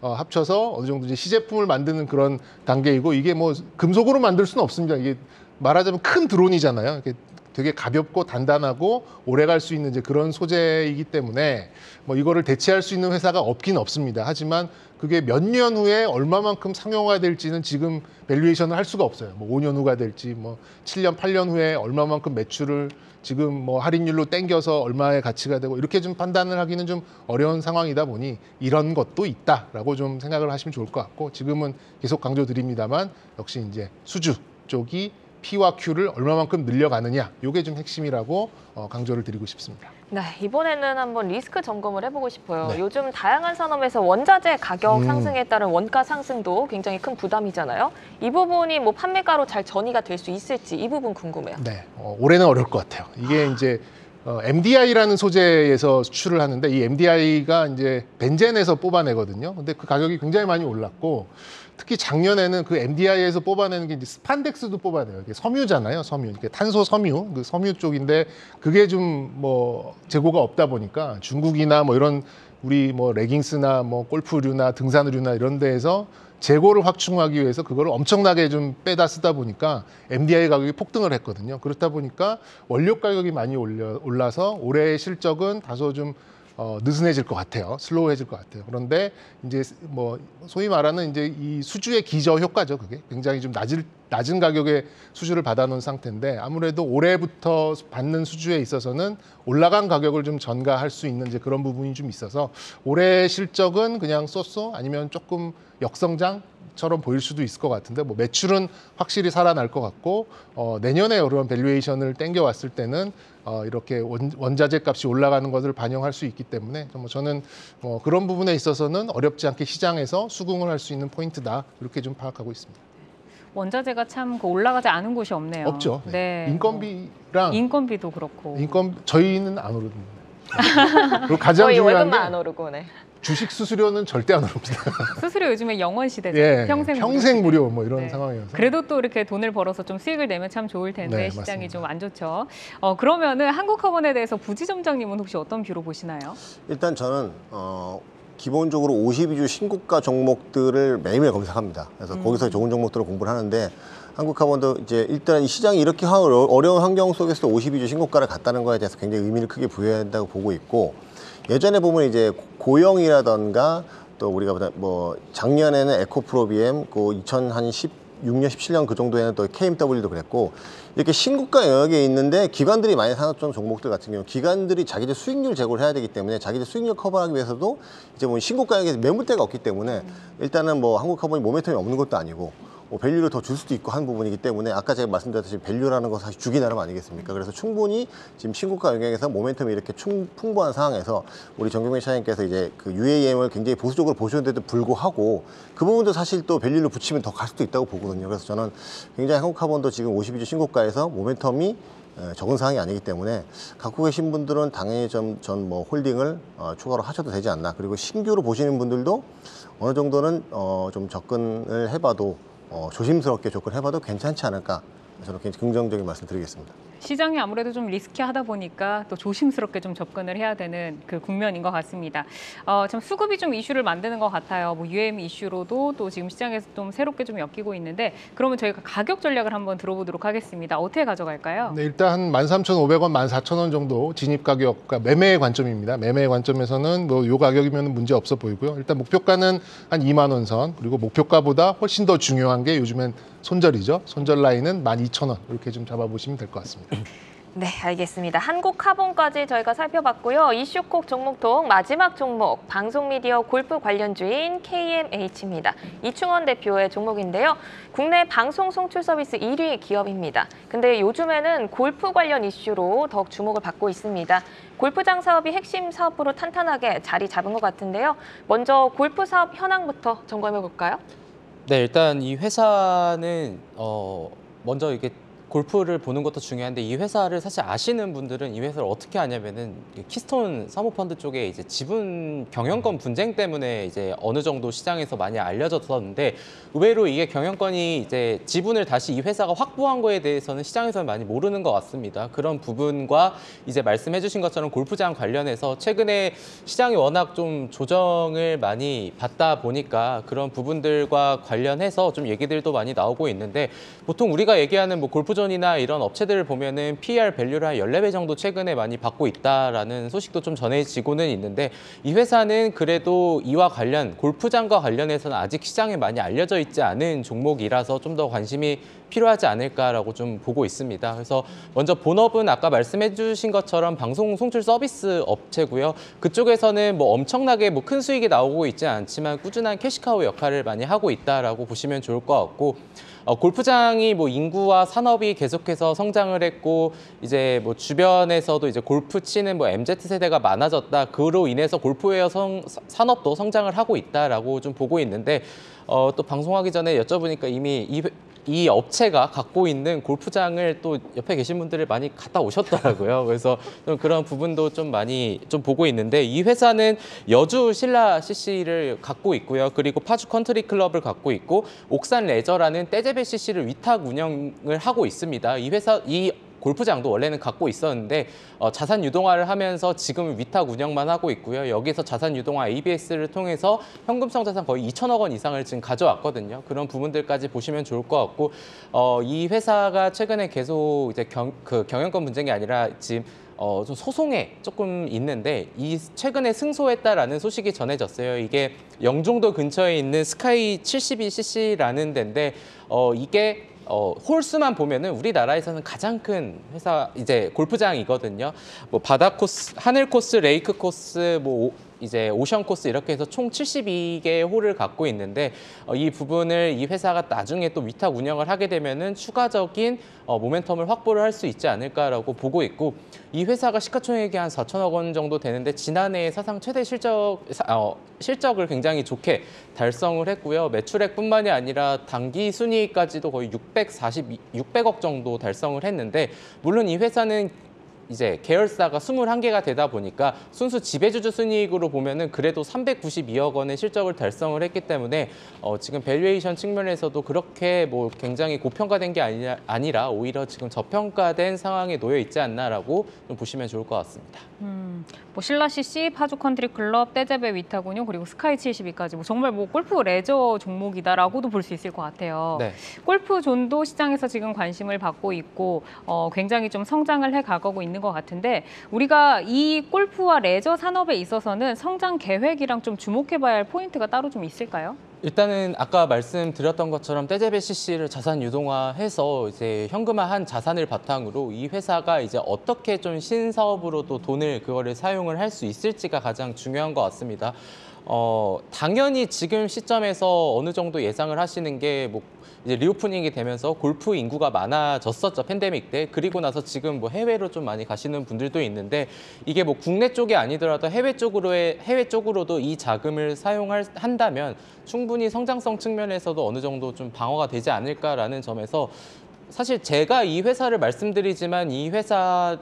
어, 합쳐서 어느 정도 이제 시제품을 만드는 그런 단계이고 이게 뭐 금속으로 만들 수는 없습니다. 이게 말하자면 큰 드론이잖아요. 이게 되게 가볍고 단단하고 오래 갈 수 있는 이제 그런 소재이기 때문에 뭐 이거를 대체할 수 있는 회사가 없긴 없습니다. 하지만 그게 몇 년 후에 얼마만큼 상용화될지는 지금 밸류에이션을 할 수가 없어요. 뭐 오 년 후가 될지 뭐 칠 년, 팔 년 후에 얼마만큼 매출을 지금 뭐 할인율로 땡겨서 얼마의 가치가 되고 이렇게 좀 판단을 하기는 좀 어려운 상황이다 보니 이런 것도 있다라고 좀 생각을 하시면 좋을 것 같고 지금은 계속 강조드립니다만 역시 이제 수주 쪽이 P와 Q를 얼마만큼 늘려가느냐 이게 좀 핵심이라고 어, 강조를 드리고 싶습니다. 네, 이번에는 한번 리스크 점검을 해보고 싶어요. 네. 요즘 다양한 산업에서 원자재 가격 음. 상승에 따른 원가 상승도 굉장히 큰 부담이잖아요. 이 부분이 뭐 판매가로 잘 전이가 될 수 있을지 이 부분 궁금해요. 네, 어, 올해는 어려울 것 같아요. 이게 이제 어, 엠디아이라는 소재에서 수출을 하는데 이 엠디아이가 이제 벤젠에서 뽑아내거든요. 근데 그 가격이 굉장히 많이 올랐고 특히 작년에는 그 엠디아이에서 뽑아내는 게 이제 스판덱스도 뽑아내요. 이게 섬유잖아요, 섬유. 이게 탄소 섬유, 그 섬유 쪽인데 그게 좀 뭐 재고가 없다 보니까 중국이나 뭐 이런 우리 뭐 레깅스나 뭐 골프류나 등산류나 이런 데에서 재고를 확충하기 위해서 그거를 엄청나게 좀 빼다 쓰다 보니까 엠디아이 가격이 폭등을 했거든요. 그렇다 보니까 원료 가격이 많이 올려, 올라서 올해의 실적은 다소 좀 어, 느슨해질 것 같아요. 슬로우해질 것 같아요. 그런데 이제 뭐 소위 말하는 이제 이 수주의 기저 효과죠. 그게 굉장히 좀 낮을, 낮은 가격의 수주를 받아놓은 상태인데 아무래도 올해부터 받는 수주에 있어서는 올라간 가격을 좀 전가할 수 있는 이제 그런 부분이 좀 있어서 올해 실적은 그냥 쏘쏘 아니면 조금 역성장처럼 보일 수도 있을 것 같은데 뭐 매출은 확실히 살아날 것 같고 어, 내년에 이런 밸류에이션을 땡겨왔을 때는 어, 이렇게 원, 원자재 값이 올라가는 것을 반영할 수 있기 때문에 뭐 저는 뭐 그런 부분에 있어서는 어렵지 않게 시장에서 수긍을 할 수 있는 포인트다 이렇게 좀 파악하고 있습니다. 원자재가 참 그 올라가지 않은 곳이 없네요. 없죠. 네. 네. 인건비랑 뭐 인건비도 그렇고. 인건 저희는 안 오릅니다. 그리고 가장 거의 중요한 월급만 게 안 오르고, 네. 주식 수수료는 절대 안 오릅니다. 수수료 요즘에 영원 시대죠. 예, 평생, 평생 무료. 무료 뭐 이런 네. 상황이어서. 그래도 또 이렇게 돈을 벌어서 좀 수익을 내면 참 좋을 텐데 네, 시장이 맞습니다. 좀 안 좋죠. 어, 그러면은 한국화본에 대해서 부지점장님은 혹시 어떤 뷰로 보시나요? 일단 저는 어, 기본적으로 오십이 주 신고가 종목들을 매일매일 검색합니다. 그래서 음. 거기서 좋은 종목들을 공부를 하는데 한국화본도 이제 일단 이 시장이 이렇게 어려- 어려운 환경 속에서 오십이 주 신고가를 갔다는 거에 대해서 굉장히 의미를 크게 부여해야 한다고 보고 있고 예전에 보면 이제 고영이라던가 또 우리가 보다 뭐 작년에는 에코프로비엠, 그 이천십육 년, 십칠 년 그 정도에는 또 케이엠더블유도 그랬고 이렇게 신고가 영역에 있는데 기관들이 많이 사놨던 종목들 같은 경우 기관들이 자기들 수익률 제고를 해야 되기 때문에 자기들 수익률 커버하기 위해서도 이제 뭐 신고가 영역에서 매물대가 없기 때문에 일단은 뭐 한국화본이 모멘텀이 없는 것도 아니고 뭐 밸류를 더 줄 수도 있고 한 부분이기 때문에 아까 제가 말씀드렸듯이 밸류라는 건 사실 주기 나름 아니겠습니까? 그래서 충분히 지금 신고가 영역에서 모멘텀이 이렇게 충, 풍부한 상황에서 우리 정경민 차장님께서 이제 그 유에이엠을 굉장히 보수적으로 보셨는데도 불구하고 그 부분도 사실 또 밸류를 붙이면 더 갈 수도 있다고 보거든요. 그래서 저는 굉장히 한국화본도 지금 오십이 주 신고가에서 모멘텀이 적은 상황이 아니기 때문에 갖고 계신 분들은 당연히 전 뭐 홀딩을 어, 추가로 하셔도 되지 않나. 그리고 신규로 보시는 분들도 어느 정도는 어, 좀 접근을 해봐도 어, 조심스럽게 접근해봐도 괜찮지 않을까. 저는 굉장히 긍정적인 말씀 드리겠습니다. 시장이 아무래도 좀 리스키하다 보니까 또 조심스럽게 좀 접근을 해야 되는 그 국면인 것 같습니다. 어, 참 수급이 좀 이슈를 만드는 것 같아요. 뭐 유엠 이슈로도 또 지금 시장에서 좀 새롭게 좀 엮이고 있는데 그러면 저희가 가격 전략을 한번 들어보도록 하겠습니다. 어떻게 가져갈까요? 네, 일단 만 삼천오백 원, 만 사천 원 정도 진입 가격, 그러니까 매매의 관점입니다. 매매의 관점에서는 뭐 요 가격이면 문제 없어 보이고요. 일단 목표가는 한 이만 원 선, 그리고 목표가보다 훨씬 더 중요한 게 요즘엔 손절이죠. 손절 라인은 만 이천 원 이렇게 좀 잡아보시면 될 것 같습니다. 네, 알겠습니다. 한국화본까지 저희가 살펴봤고요. 이슈콕 종목통 마지막 종목, 방송미디어 골프 관련주인 케이엠에이치입니다. 이충원 대표의 종목인데요. 국내 방송 송출 서비스 일 위 기업입니다. 근데 요즘에는 골프 관련 이슈로 더욱 주목을 받고 있습니다. 골프장 사업이 핵심 사업으로 탄탄하게 자리 잡은 것 같은데요. 먼저 골프 사업 현황부터 점검해 볼까요? 네, 일단 이 회사는 어, 먼저 이게 골프를 보는 것도 중요한데 이 회사를 사실 아시는 분들은 이 회사를 어떻게 아냐면은 키스톤 사모펀드 쪽에 이제 지분 경영권 분쟁 때문에 이제 어느 정도 시장에서 많이 알려졌었는데 의외로 이게 경영권이 이제 지분을 다시 이 회사가 확보한 거에 대해서는 시장에서는 많이 모르는 것 같습니다. 그런 부분과 이제 말씀해주신 것처럼 골프장 관련해서 최근에 시장이 워낙 좀 조정을 많이 받다 보니까 그런 부분들과 관련해서 좀 얘기들도 많이 나오고 있는데 보통 우리가 얘기하는 뭐 골프존이나 이런 업체들을 보면은 피이알 밸류를 한 열네 배 정도 최근에 많이 받고 있다라는 소식도 좀 전해지고는 있는데 이 회사는 그래도 이와 관련 골프장과 관련해서는 아직 시장에 많이 알려져 있지 않은 종목이라서 좀 더 관심이 필요하지 않을까라고 좀 보고 있습니다. 그래서 먼저 본업은 아까 말씀해 주신 것처럼 방송 송출 서비스 업체고요. 그쪽에서는 뭐 엄청나게 뭐 큰 수익이 나오고 있지 않지만 꾸준한 캐시카우 역할을 많이 하고 있다라고 보시면 좋을 것 같고 어, 골프장이 뭐 인구와 산업이 계속해서 성장을 했고 이제 뭐 주변에서도 이제 골프 치는 뭐 엠지 세대가 많아졌다. 그로 인해서 골프웨어 성, 산업도 성장을 하고 있다라고 좀 보고 있는데 어, 또 방송하기 전에 여쭤보니까 이미 이, 이 업체가 갖고 있는 골프장을 또 옆에 계신 분들을 많이 갔다 오셨더라고요. 그래서 좀 그런 부분도 좀 많이 좀 보고 있는데 이 회사는 여주 신라 씨씨를 갖고 있고요. 그리고 파주 컨트리 클럽을 갖고 있고 옥산 레저라는 떼제베 씨씨를 위탁 운영을 하고 있습니다. 이 회사 이 골프장도 원래는 갖고 있었는데 어, 자산 유동화를 하면서 지금은 위탁 운영만 하고 있고요. 여기서 자산 유동화 에이비에스를 통해서 현금성 자산 거의 이천억 원 이상을 지금 가져왔거든요. 그런 부분들까지 보시면 좋을 것 같고 어, 이 회사가 최근에 계속 이제 경, 그 경영권 분쟁이 아니라 지금 어, 좀 소송에 조금 있는데 이 최근에 승소했다라는 소식이 전해졌어요. 이게 영종도 근처에 있는 스카이 칠십이 씨씨라는 데인데 어, 이게 어, 홀수만 보면은 우리나라에서는 가장 큰 회사 이제 골프장이거든요. 뭐 바다 코스, 하늘 코스, 레이크 코스, 뭐 오, 이제 오션 코스 이렇게 해서 총 칠십이 개의 홀을 갖고 있는데 어, 이 부분을 이 회사가 나중에 또 위탁 운영을 하게 되면은 추가적인 어, 모멘텀을 확보를 할 수 있지 않을까라고 보고 있고 이 회사가 시가총액이 한 사천억 원 정도 되는데 지난해 사상 최대 실적 어, 실적을 굉장히 좋게 달성을 했고요. 매출액뿐만이 아니라 당기 순이익까지도 거의 육백사십, 육백억 정도 달성을 했는데 물론 이 회사는 이제 계열사가 이십일 개가 되다 보니까 순수 지배주주 순이익으로 보면은 그래도 삼백구십이억 원의 실적을 달성을 했기 때문에 어, 지금 밸류에이션 측면에서도 그렇게 뭐 굉장히 고평가된 게 아니라, 아니라 오히려 지금 저평가된 상황에 놓여 있지 않나라고 좀 보시면 좋을 것 같습니다. 음, 뭐 신라 씨씨, 파주 컨트리 클럽, 떼제베 위탁 운영 그리고 스카이 칠십이까지 뭐 정말 뭐 골프 레저 종목이다라고도 볼 수 있을 것 같아요. 네. 골프 존도 시장에서 지금 관심을 받고 있고 어, 굉장히 좀 성장을 해 가고 있는 것 같은데 우리가 이 골프와 레저 산업에 있어서는 성장 계획이랑 좀 주목해봐야 할 포인트가 따로 좀 있을까요? 일단은 아까 말씀드렸던 것처럼 떼제베 씨씨를 자산 유동화해서 이제 현금화한 자산을 바탕으로 이 회사가 이제 어떻게 좀 신사업으로 또 돈을 그거를 사용을 할 수 있을지가 가장 중요한 것 같습니다. 어, 당연히 지금 시점에서 어느 정도 예상을 하시는 게 뭐 이제 리오프닝이 되면서 골프 인구가 많아졌었죠, 팬데믹 때. 그리고 나서 지금 뭐 해외로 좀 많이 가시는 분들도 있는데 이게 뭐 국내 쪽이 아니더라도 해외 쪽으로의 해외 쪽으로도 이 자금을 사용할 한다면 충분히 성장성 측면에서도 어느 정도 좀 방어가 되지 않을까라는 점에서 사실 제가 이 회사를 말씀드리지만 이 회사의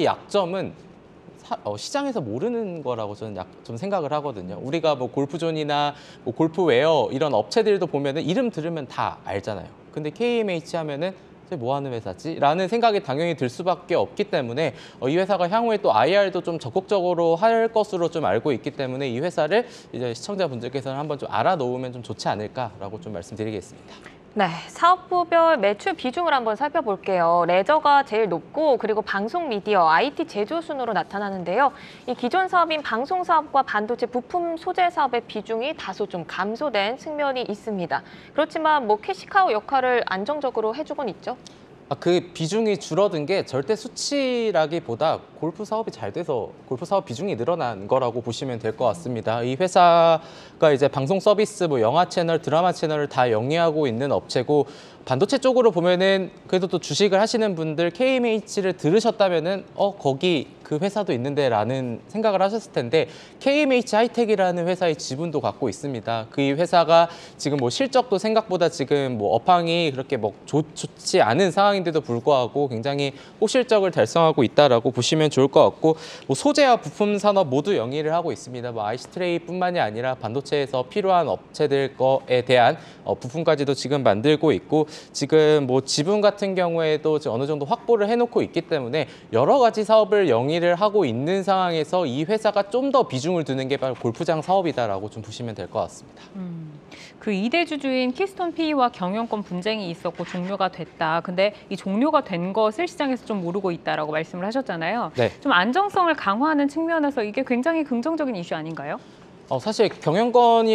약점은 사, 어, 시장에서 모르는 거라고 저는 약, 좀 생각을 하거든요. 우리가 뭐 골프존이나 뭐 골프웨어 이런 업체들도 보면은 이름 들으면 다 알잖아요. 근데 케이엠에이치 하면은 뭐 하는 회사지? 라는 생각이 당연히 들 수밖에 없기 때문에 어, 이 회사가 향후에 또 아이알도 좀 적극적으로 할 것으로 좀 알고 있기 때문에 이 회사를 이제 시청자분들께서는 한번 좀 알아놓으면 좀 좋지 않을까라고 좀 말씀드리겠습니다. 네, 사업부별 매출 비중을 한번 살펴볼게요. 레저가 제일 높고 그리고 방송 미디어, 아이티 제조 순으로 나타나는데요. 이 기존 사업인 방송 사업과 반도체 부품 소재 사업의 비중이 다소 좀 감소된 측면이 있습니다. 그렇지만 뭐 캐시카우 역할을 안정적으로 해주곤 있죠. 아, 그 비중이 줄어든 게 절대 수치라기보다 골프 사업이 잘 돼서 골프 사업 비중이 늘어난 거라고 보시면 될 것 같습니다. 이 회사가 이제 방송 서비스, 뭐 영화 채널, 드라마 채널을 다 영위하고 있는 업체고 반도체 쪽으로 보면은 그래도 또 주식을 하시는 분들 케이엠에이치를 들으셨다면은 어 거기 그 회사도 있는데라는 생각을 하셨을 텐데 케이엠에이치 하이텍이라는 회사의 지분도 갖고 있습니다. 그 회사가 지금 뭐 실적도 생각보다 지금 뭐 업황이 그렇게 뭐 좋, 좋지 않은 상황인데 상황인데도 불구하고 굉장히 호실적을 달성하고 있다라고 보시면 좋을 것 같고 뭐 소재와 부품 산업 모두 영위를 하고 있습니다. 뭐 아이스트레이뿐만이 아니라 반도체에서 필요한 업체들 거에 대한 어, 부품까지도 지금 만들고 있고 지금 뭐 지분 같은 경우에도 어느 정도 확보를 해놓고 있기 때문에 여러 가지 사업을 영위를 하고 있는 상황에서 이 회사가 좀 더 비중을 두는 게 바로 골프장 사업이다라고 좀 보시면 될 것 같습니다. 음, 그 이 대 주주인 키스톤 피이와 경영권 분쟁이 있었고 종료가 됐다. 근데 이 종료가 된 것을 시장에서 좀 모르고 있다라고 말씀을 하셨잖아요. 네. 좀 안정성을 강화하는 측면에서 이게 굉장히 긍정적인 이슈 아닌가요? 어, 사실 경영권이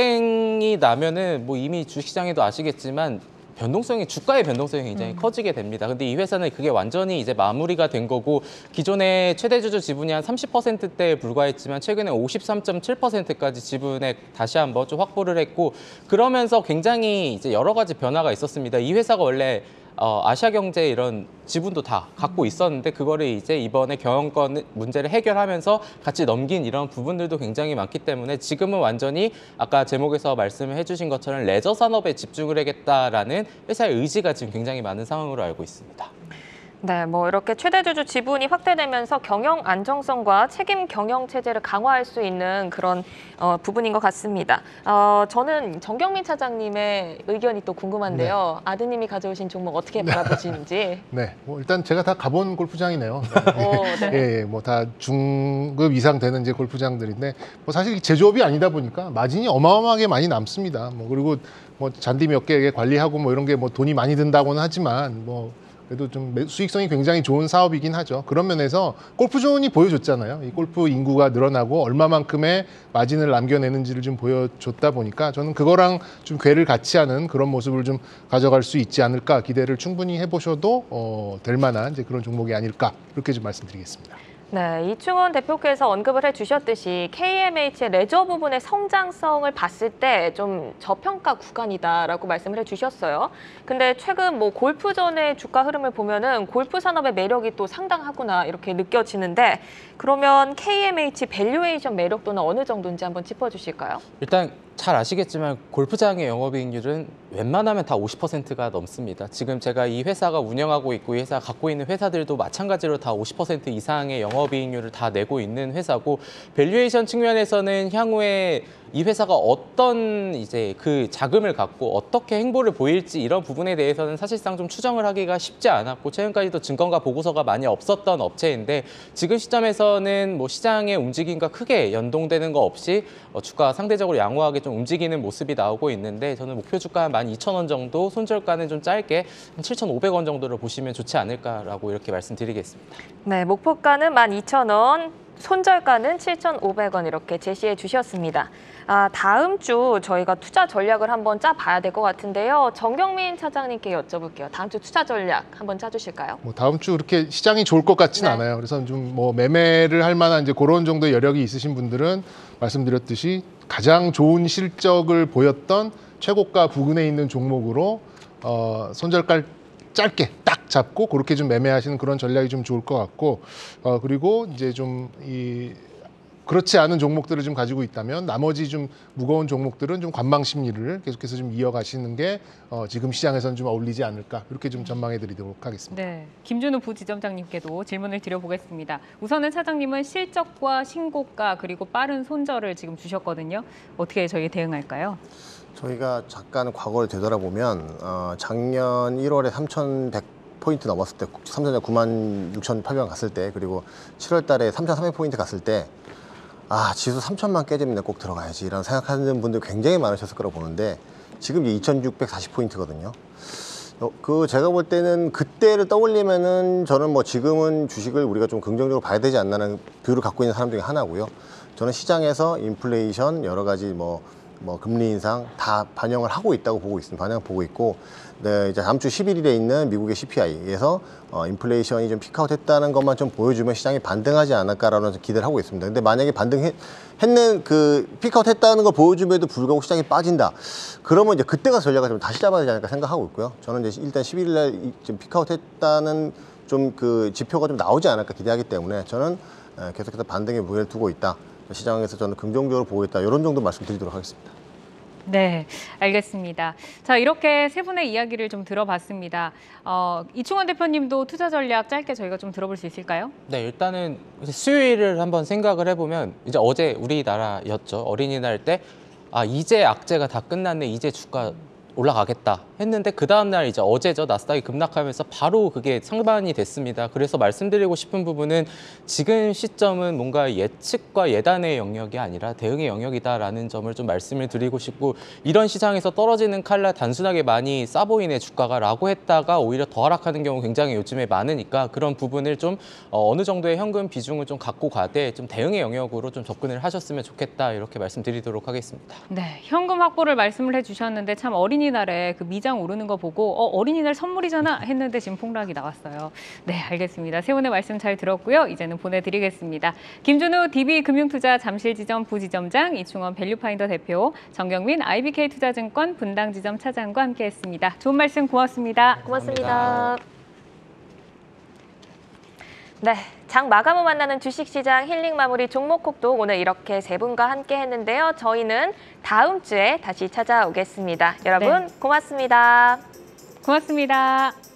분쟁이 나면은 뭐 이미 주식시장에도 아시겠지만 변동성이 주가의 변동성이 굉장히 음. 커지게 됩니다. 근데 이 회사는 그게 완전히 이제 마무리가 된 거고 기존에 최대 주주 지분이 한 삼십 퍼센트대에 불과했지만 최근에 오십삼 점 칠 퍼센트까지 지분에 다시 한번 좀 확보를 했고 그러면서 굉장히 이제 여러 가지 변화가 있었습니다. 이 회사가 원래 어, 아시아경제 이런 지분도 다 갖고 있었는데 그거를 이제 이번에 경영권 문제를 해결하면서 같이 넘긴 이런 부분들도 굉장히 많기 때문에 지금은 완전히 아까 제목에서 말씀을 해주신 것처럼 레저 산업에 집중을 하겠다라는 회사의 의지가 지금 굉장히 많은 상황으로 알고 있습니다. 네, 뭐 이렇게 최대 주주 지분이 확대되면서 경영 안정성과 책임 경영 체제를 강화할 수 있는 그런 어, 부분인 것 같습니다. 어, 저는 정경민 차장님의 의견이 또 궁금한데요. 네. 아드님이 가져오신 종목 어떻게 바라보시는지. 네, 뭐 일단 제가 다 가본 골프장이네요. 오, 네. 예, 예, 뭐 다 중급 이상 되는 이제 골프장들인데 뭐 사실 제조업이 아니다 보니까 마진이 어마어마하게 많이 남습니다. 뭐 그리고 뭐 잔디 몇 개 관리하고 뭐 이런 게 뭐 돈이 많이 든다고는 하지만 뭐 그래도 좀 수익성이 굉장히 좋은 사업이긴 하죠. 그런 면에서 골프존이 보여줬잖아요. 이 골프 인구가 늘어나고 얼마만큼의 마진을 남겨내는지를 좀 보여줬다 보니까 저는 그거랑 좀 궤를 같이 하는 그런 모습을 좀 가져갈 수 있지 않을까 기대를 충분히 해보셔도 어, 될 만한 이제 그런 종목이 아닐까 그렇게 좀 말씀드리겠습니다. 네, 이충원 대표께서 언급을 해주셨듯이 케이엠에이치의 레저 부분의 성장성을 봤을 때 좀 저평가 구간이다라고 말씀을 해주셨어요. 근데 최근 뭐 골프전의 주가 흐름을 보면은 골프 산업의 매력이 또 상당하구나 이렇게 느껴지는데 그러면 케이엠에이치 밸류에이션 매력도는 어느 정도인지 한번 짚어주실까요? 일단 잘 아시겠지만 골프장의 영업이익률은 웬만하면 다 오십 퍼센트가 넘습니다. 지금 제가 이 회사가 운영하고 있고 이 회사가 갖고 있는 회사들도 마찬가지로 다 오십 퍼센트 이상의 영업이익률을 다 내고 있는 회사고 밸류에이션 측면에서는 향후에 이 회사가 어떤 이제 그 자금을 갖고 어떻게 행보를 보일지 이런 부분에 대해서는 사실상 좀 추정을 하기가 쉽지 않았고 최근까지도 증권가 보고서가 많이 없었던 업체인데 지금 시점에서는 뭐 시장의 움직임과 크게 연동되는 거 없이 어, 주가가 상대적으로 양호하게 좀 움직이는 모습이 나오고 있는데 저는 목표 주가 한 만 이천 원 정도, 손절가는 좀 짧게 한 칠천오백 원 정도를 보시면 좋지 않을까라고 이렇게 말씀드리겠습니다. 네, 목표가는 만 이천 원, 손절가는 칠천오백 원 이렇게 제시해 주셨습니다. 아, 다음 주 저희가 투자 전략을 한번 짜봐야 될 것 같은데요. 정경민 차장님께 여쭤볼게요. 다음 주 투자 전략 한번 짜주실까요? 뭐 다음 주 그렇게 시장이 좋을 것 같지는 네. 않아요. 그래서 좀 뭐 매매를 할 만한 이제 그런 정도의 여력이 있으신 분들은 말씀드렸듯이 가장 좋은 실적을 보였던 최고가 부근에 있는 종목으로 어, 손절가 짧게 딱 잡고 그렇게 좀 매매하시는 그런 전략이 좀 좋을 것 같고 어, 그리고 이제 좀 이 그렇지 않은 종목들을 좀 가지고 있다면 나머지 좀 무거운 종목들은 좀 관망 심리를 계속해서 좀 이어가시는 게 어, 지금 시장에서는 좀 어울리지 않을까 이렇게 좀 전망해 드리도록 하겠습니다. 네, 김준우 부지점장님께도 질문을 드려보겠습니다. 우선은 차장님은 실적과 신고가 그리고 빠른 손절을 지금 주셨거든요. 어떻게 저희 대응할까요? 저희가 잠깐 과거를 되돌아보면 어, 작년 일월에 삼천백 포인트 넘었을 때 삼성전자 구만 육천팔백 원 갔을 때 그리고 칠월 달에 삼천삼백 포인트 갔을 때 아, 지수 삼천만 깨지면 꼭 들어가야지 이런 생각하는 분들 굉장히 많으셨을 거라고 보는데 지금 이제 이천육백사십 포인트거든요. 어, 그 제가 볼 때는 그때를 떠올리면은 저는 뭐 지금은 주식을 우리가 좀 긍정적으로 봐야 되지 않나는 뷰를 갖고 있는 사람 중에 하나고요. 저는 시장에서 인플레이션 여러 가지 뭐 뭐 금리 인상 다 반영을 하고 있다고 보고 있습니다. 반영 보고 있고, 네, 이제 다음 주 십일 일에 있는 미국의 씨피아이에서 어, 인플레이션이 좀 피크아웃했다는 것만 좀 보여주면 시장이 반등하지 않을까라는 기대를 하고 있습니다. 근데 만약에 반등했는 그 피크아웃했다는 걸 보여줌에도 불구하고 시장이 빠진다. 그러면 이제 그때가 전략을 좀 다시 잡아야 되지 않을까 생각하고 있고요. 저는 이제 일단 십일 일 날 좀 피크아웃했다는 좀 그 지표가 좀 나오지 않을까 기대하기 때문에 저는 계속해서 반등의 무게를 두고 있다. 시장에서 저는 긍정적으로 보고 있다. 이런 정도 말씀드리도록 하겠습니다. 네, 알겠습니다. 자, 이렇게 세 분의 이야기를 좀 들어봤습니다. 어, 이충원 대표님도 투자 전략 짧게 저희가 좀 들어볼 수 있을까요? 네, 일단은 수요일을 한번 생각을 해보면 이제 어제 우리나라였죠. 어린이날 때 아, 이제 악재가 다 끝났네. 이제 주가 올라가겠다 했는데 그 다음날 이제 어제죠. 나스닥이 급락하면서 바로 그게 상반이 됐습니다. 그래서 말씀드리고 싶은 부분은 지금 시점은 뭔가 예측과 예단의 영역이 아니라 대응의 영역이다라는 점을 좀 말씀을 드리고 싶고 이런 시장에서 떨어지는 칼날 단순하게 많이 싸 보이네 주가가 라고 했다가 오히려 더 하락하는 경우 굉장히 요즘에 많으니까 그런 부분을 좀 어느 정도의 현금 비중을 좀 갖고 가되 좀 대응의 영역으로 좀 접근을 하셨으면 좋겠다 이렇게 말씀드리도록 하겠습니다. 네, 현금 확보를 말씀을 해주셨는데 참 어린이날에 그 미장 오르는 거 보고 어, 어린이날 선물이잖아 했는데 지금 폭락이 나왔어요. 네, 알겠습니다. 세 분의 말씀 잘 들었고요. 이제는 보내드리겠습니다. 김준우 디비금융투자 잠실지점 부지점장, 이충원 밸류파인더 대표, 정경민 아이비케이투자증권 분당지점 차장과 함께했습니다. 좋은 말씀 고맙습니다. 고맙습니다. 감사합니다. 네, 장 마감 후 만나는 주식시장 힐링 마무리 종목콕도 오늘 이렇게 세 분과 함께 했는데요. 저희는 다음 주에 다시 찾아오겠습니다. 여러분 네. 고맙습니다. 고맙습니다.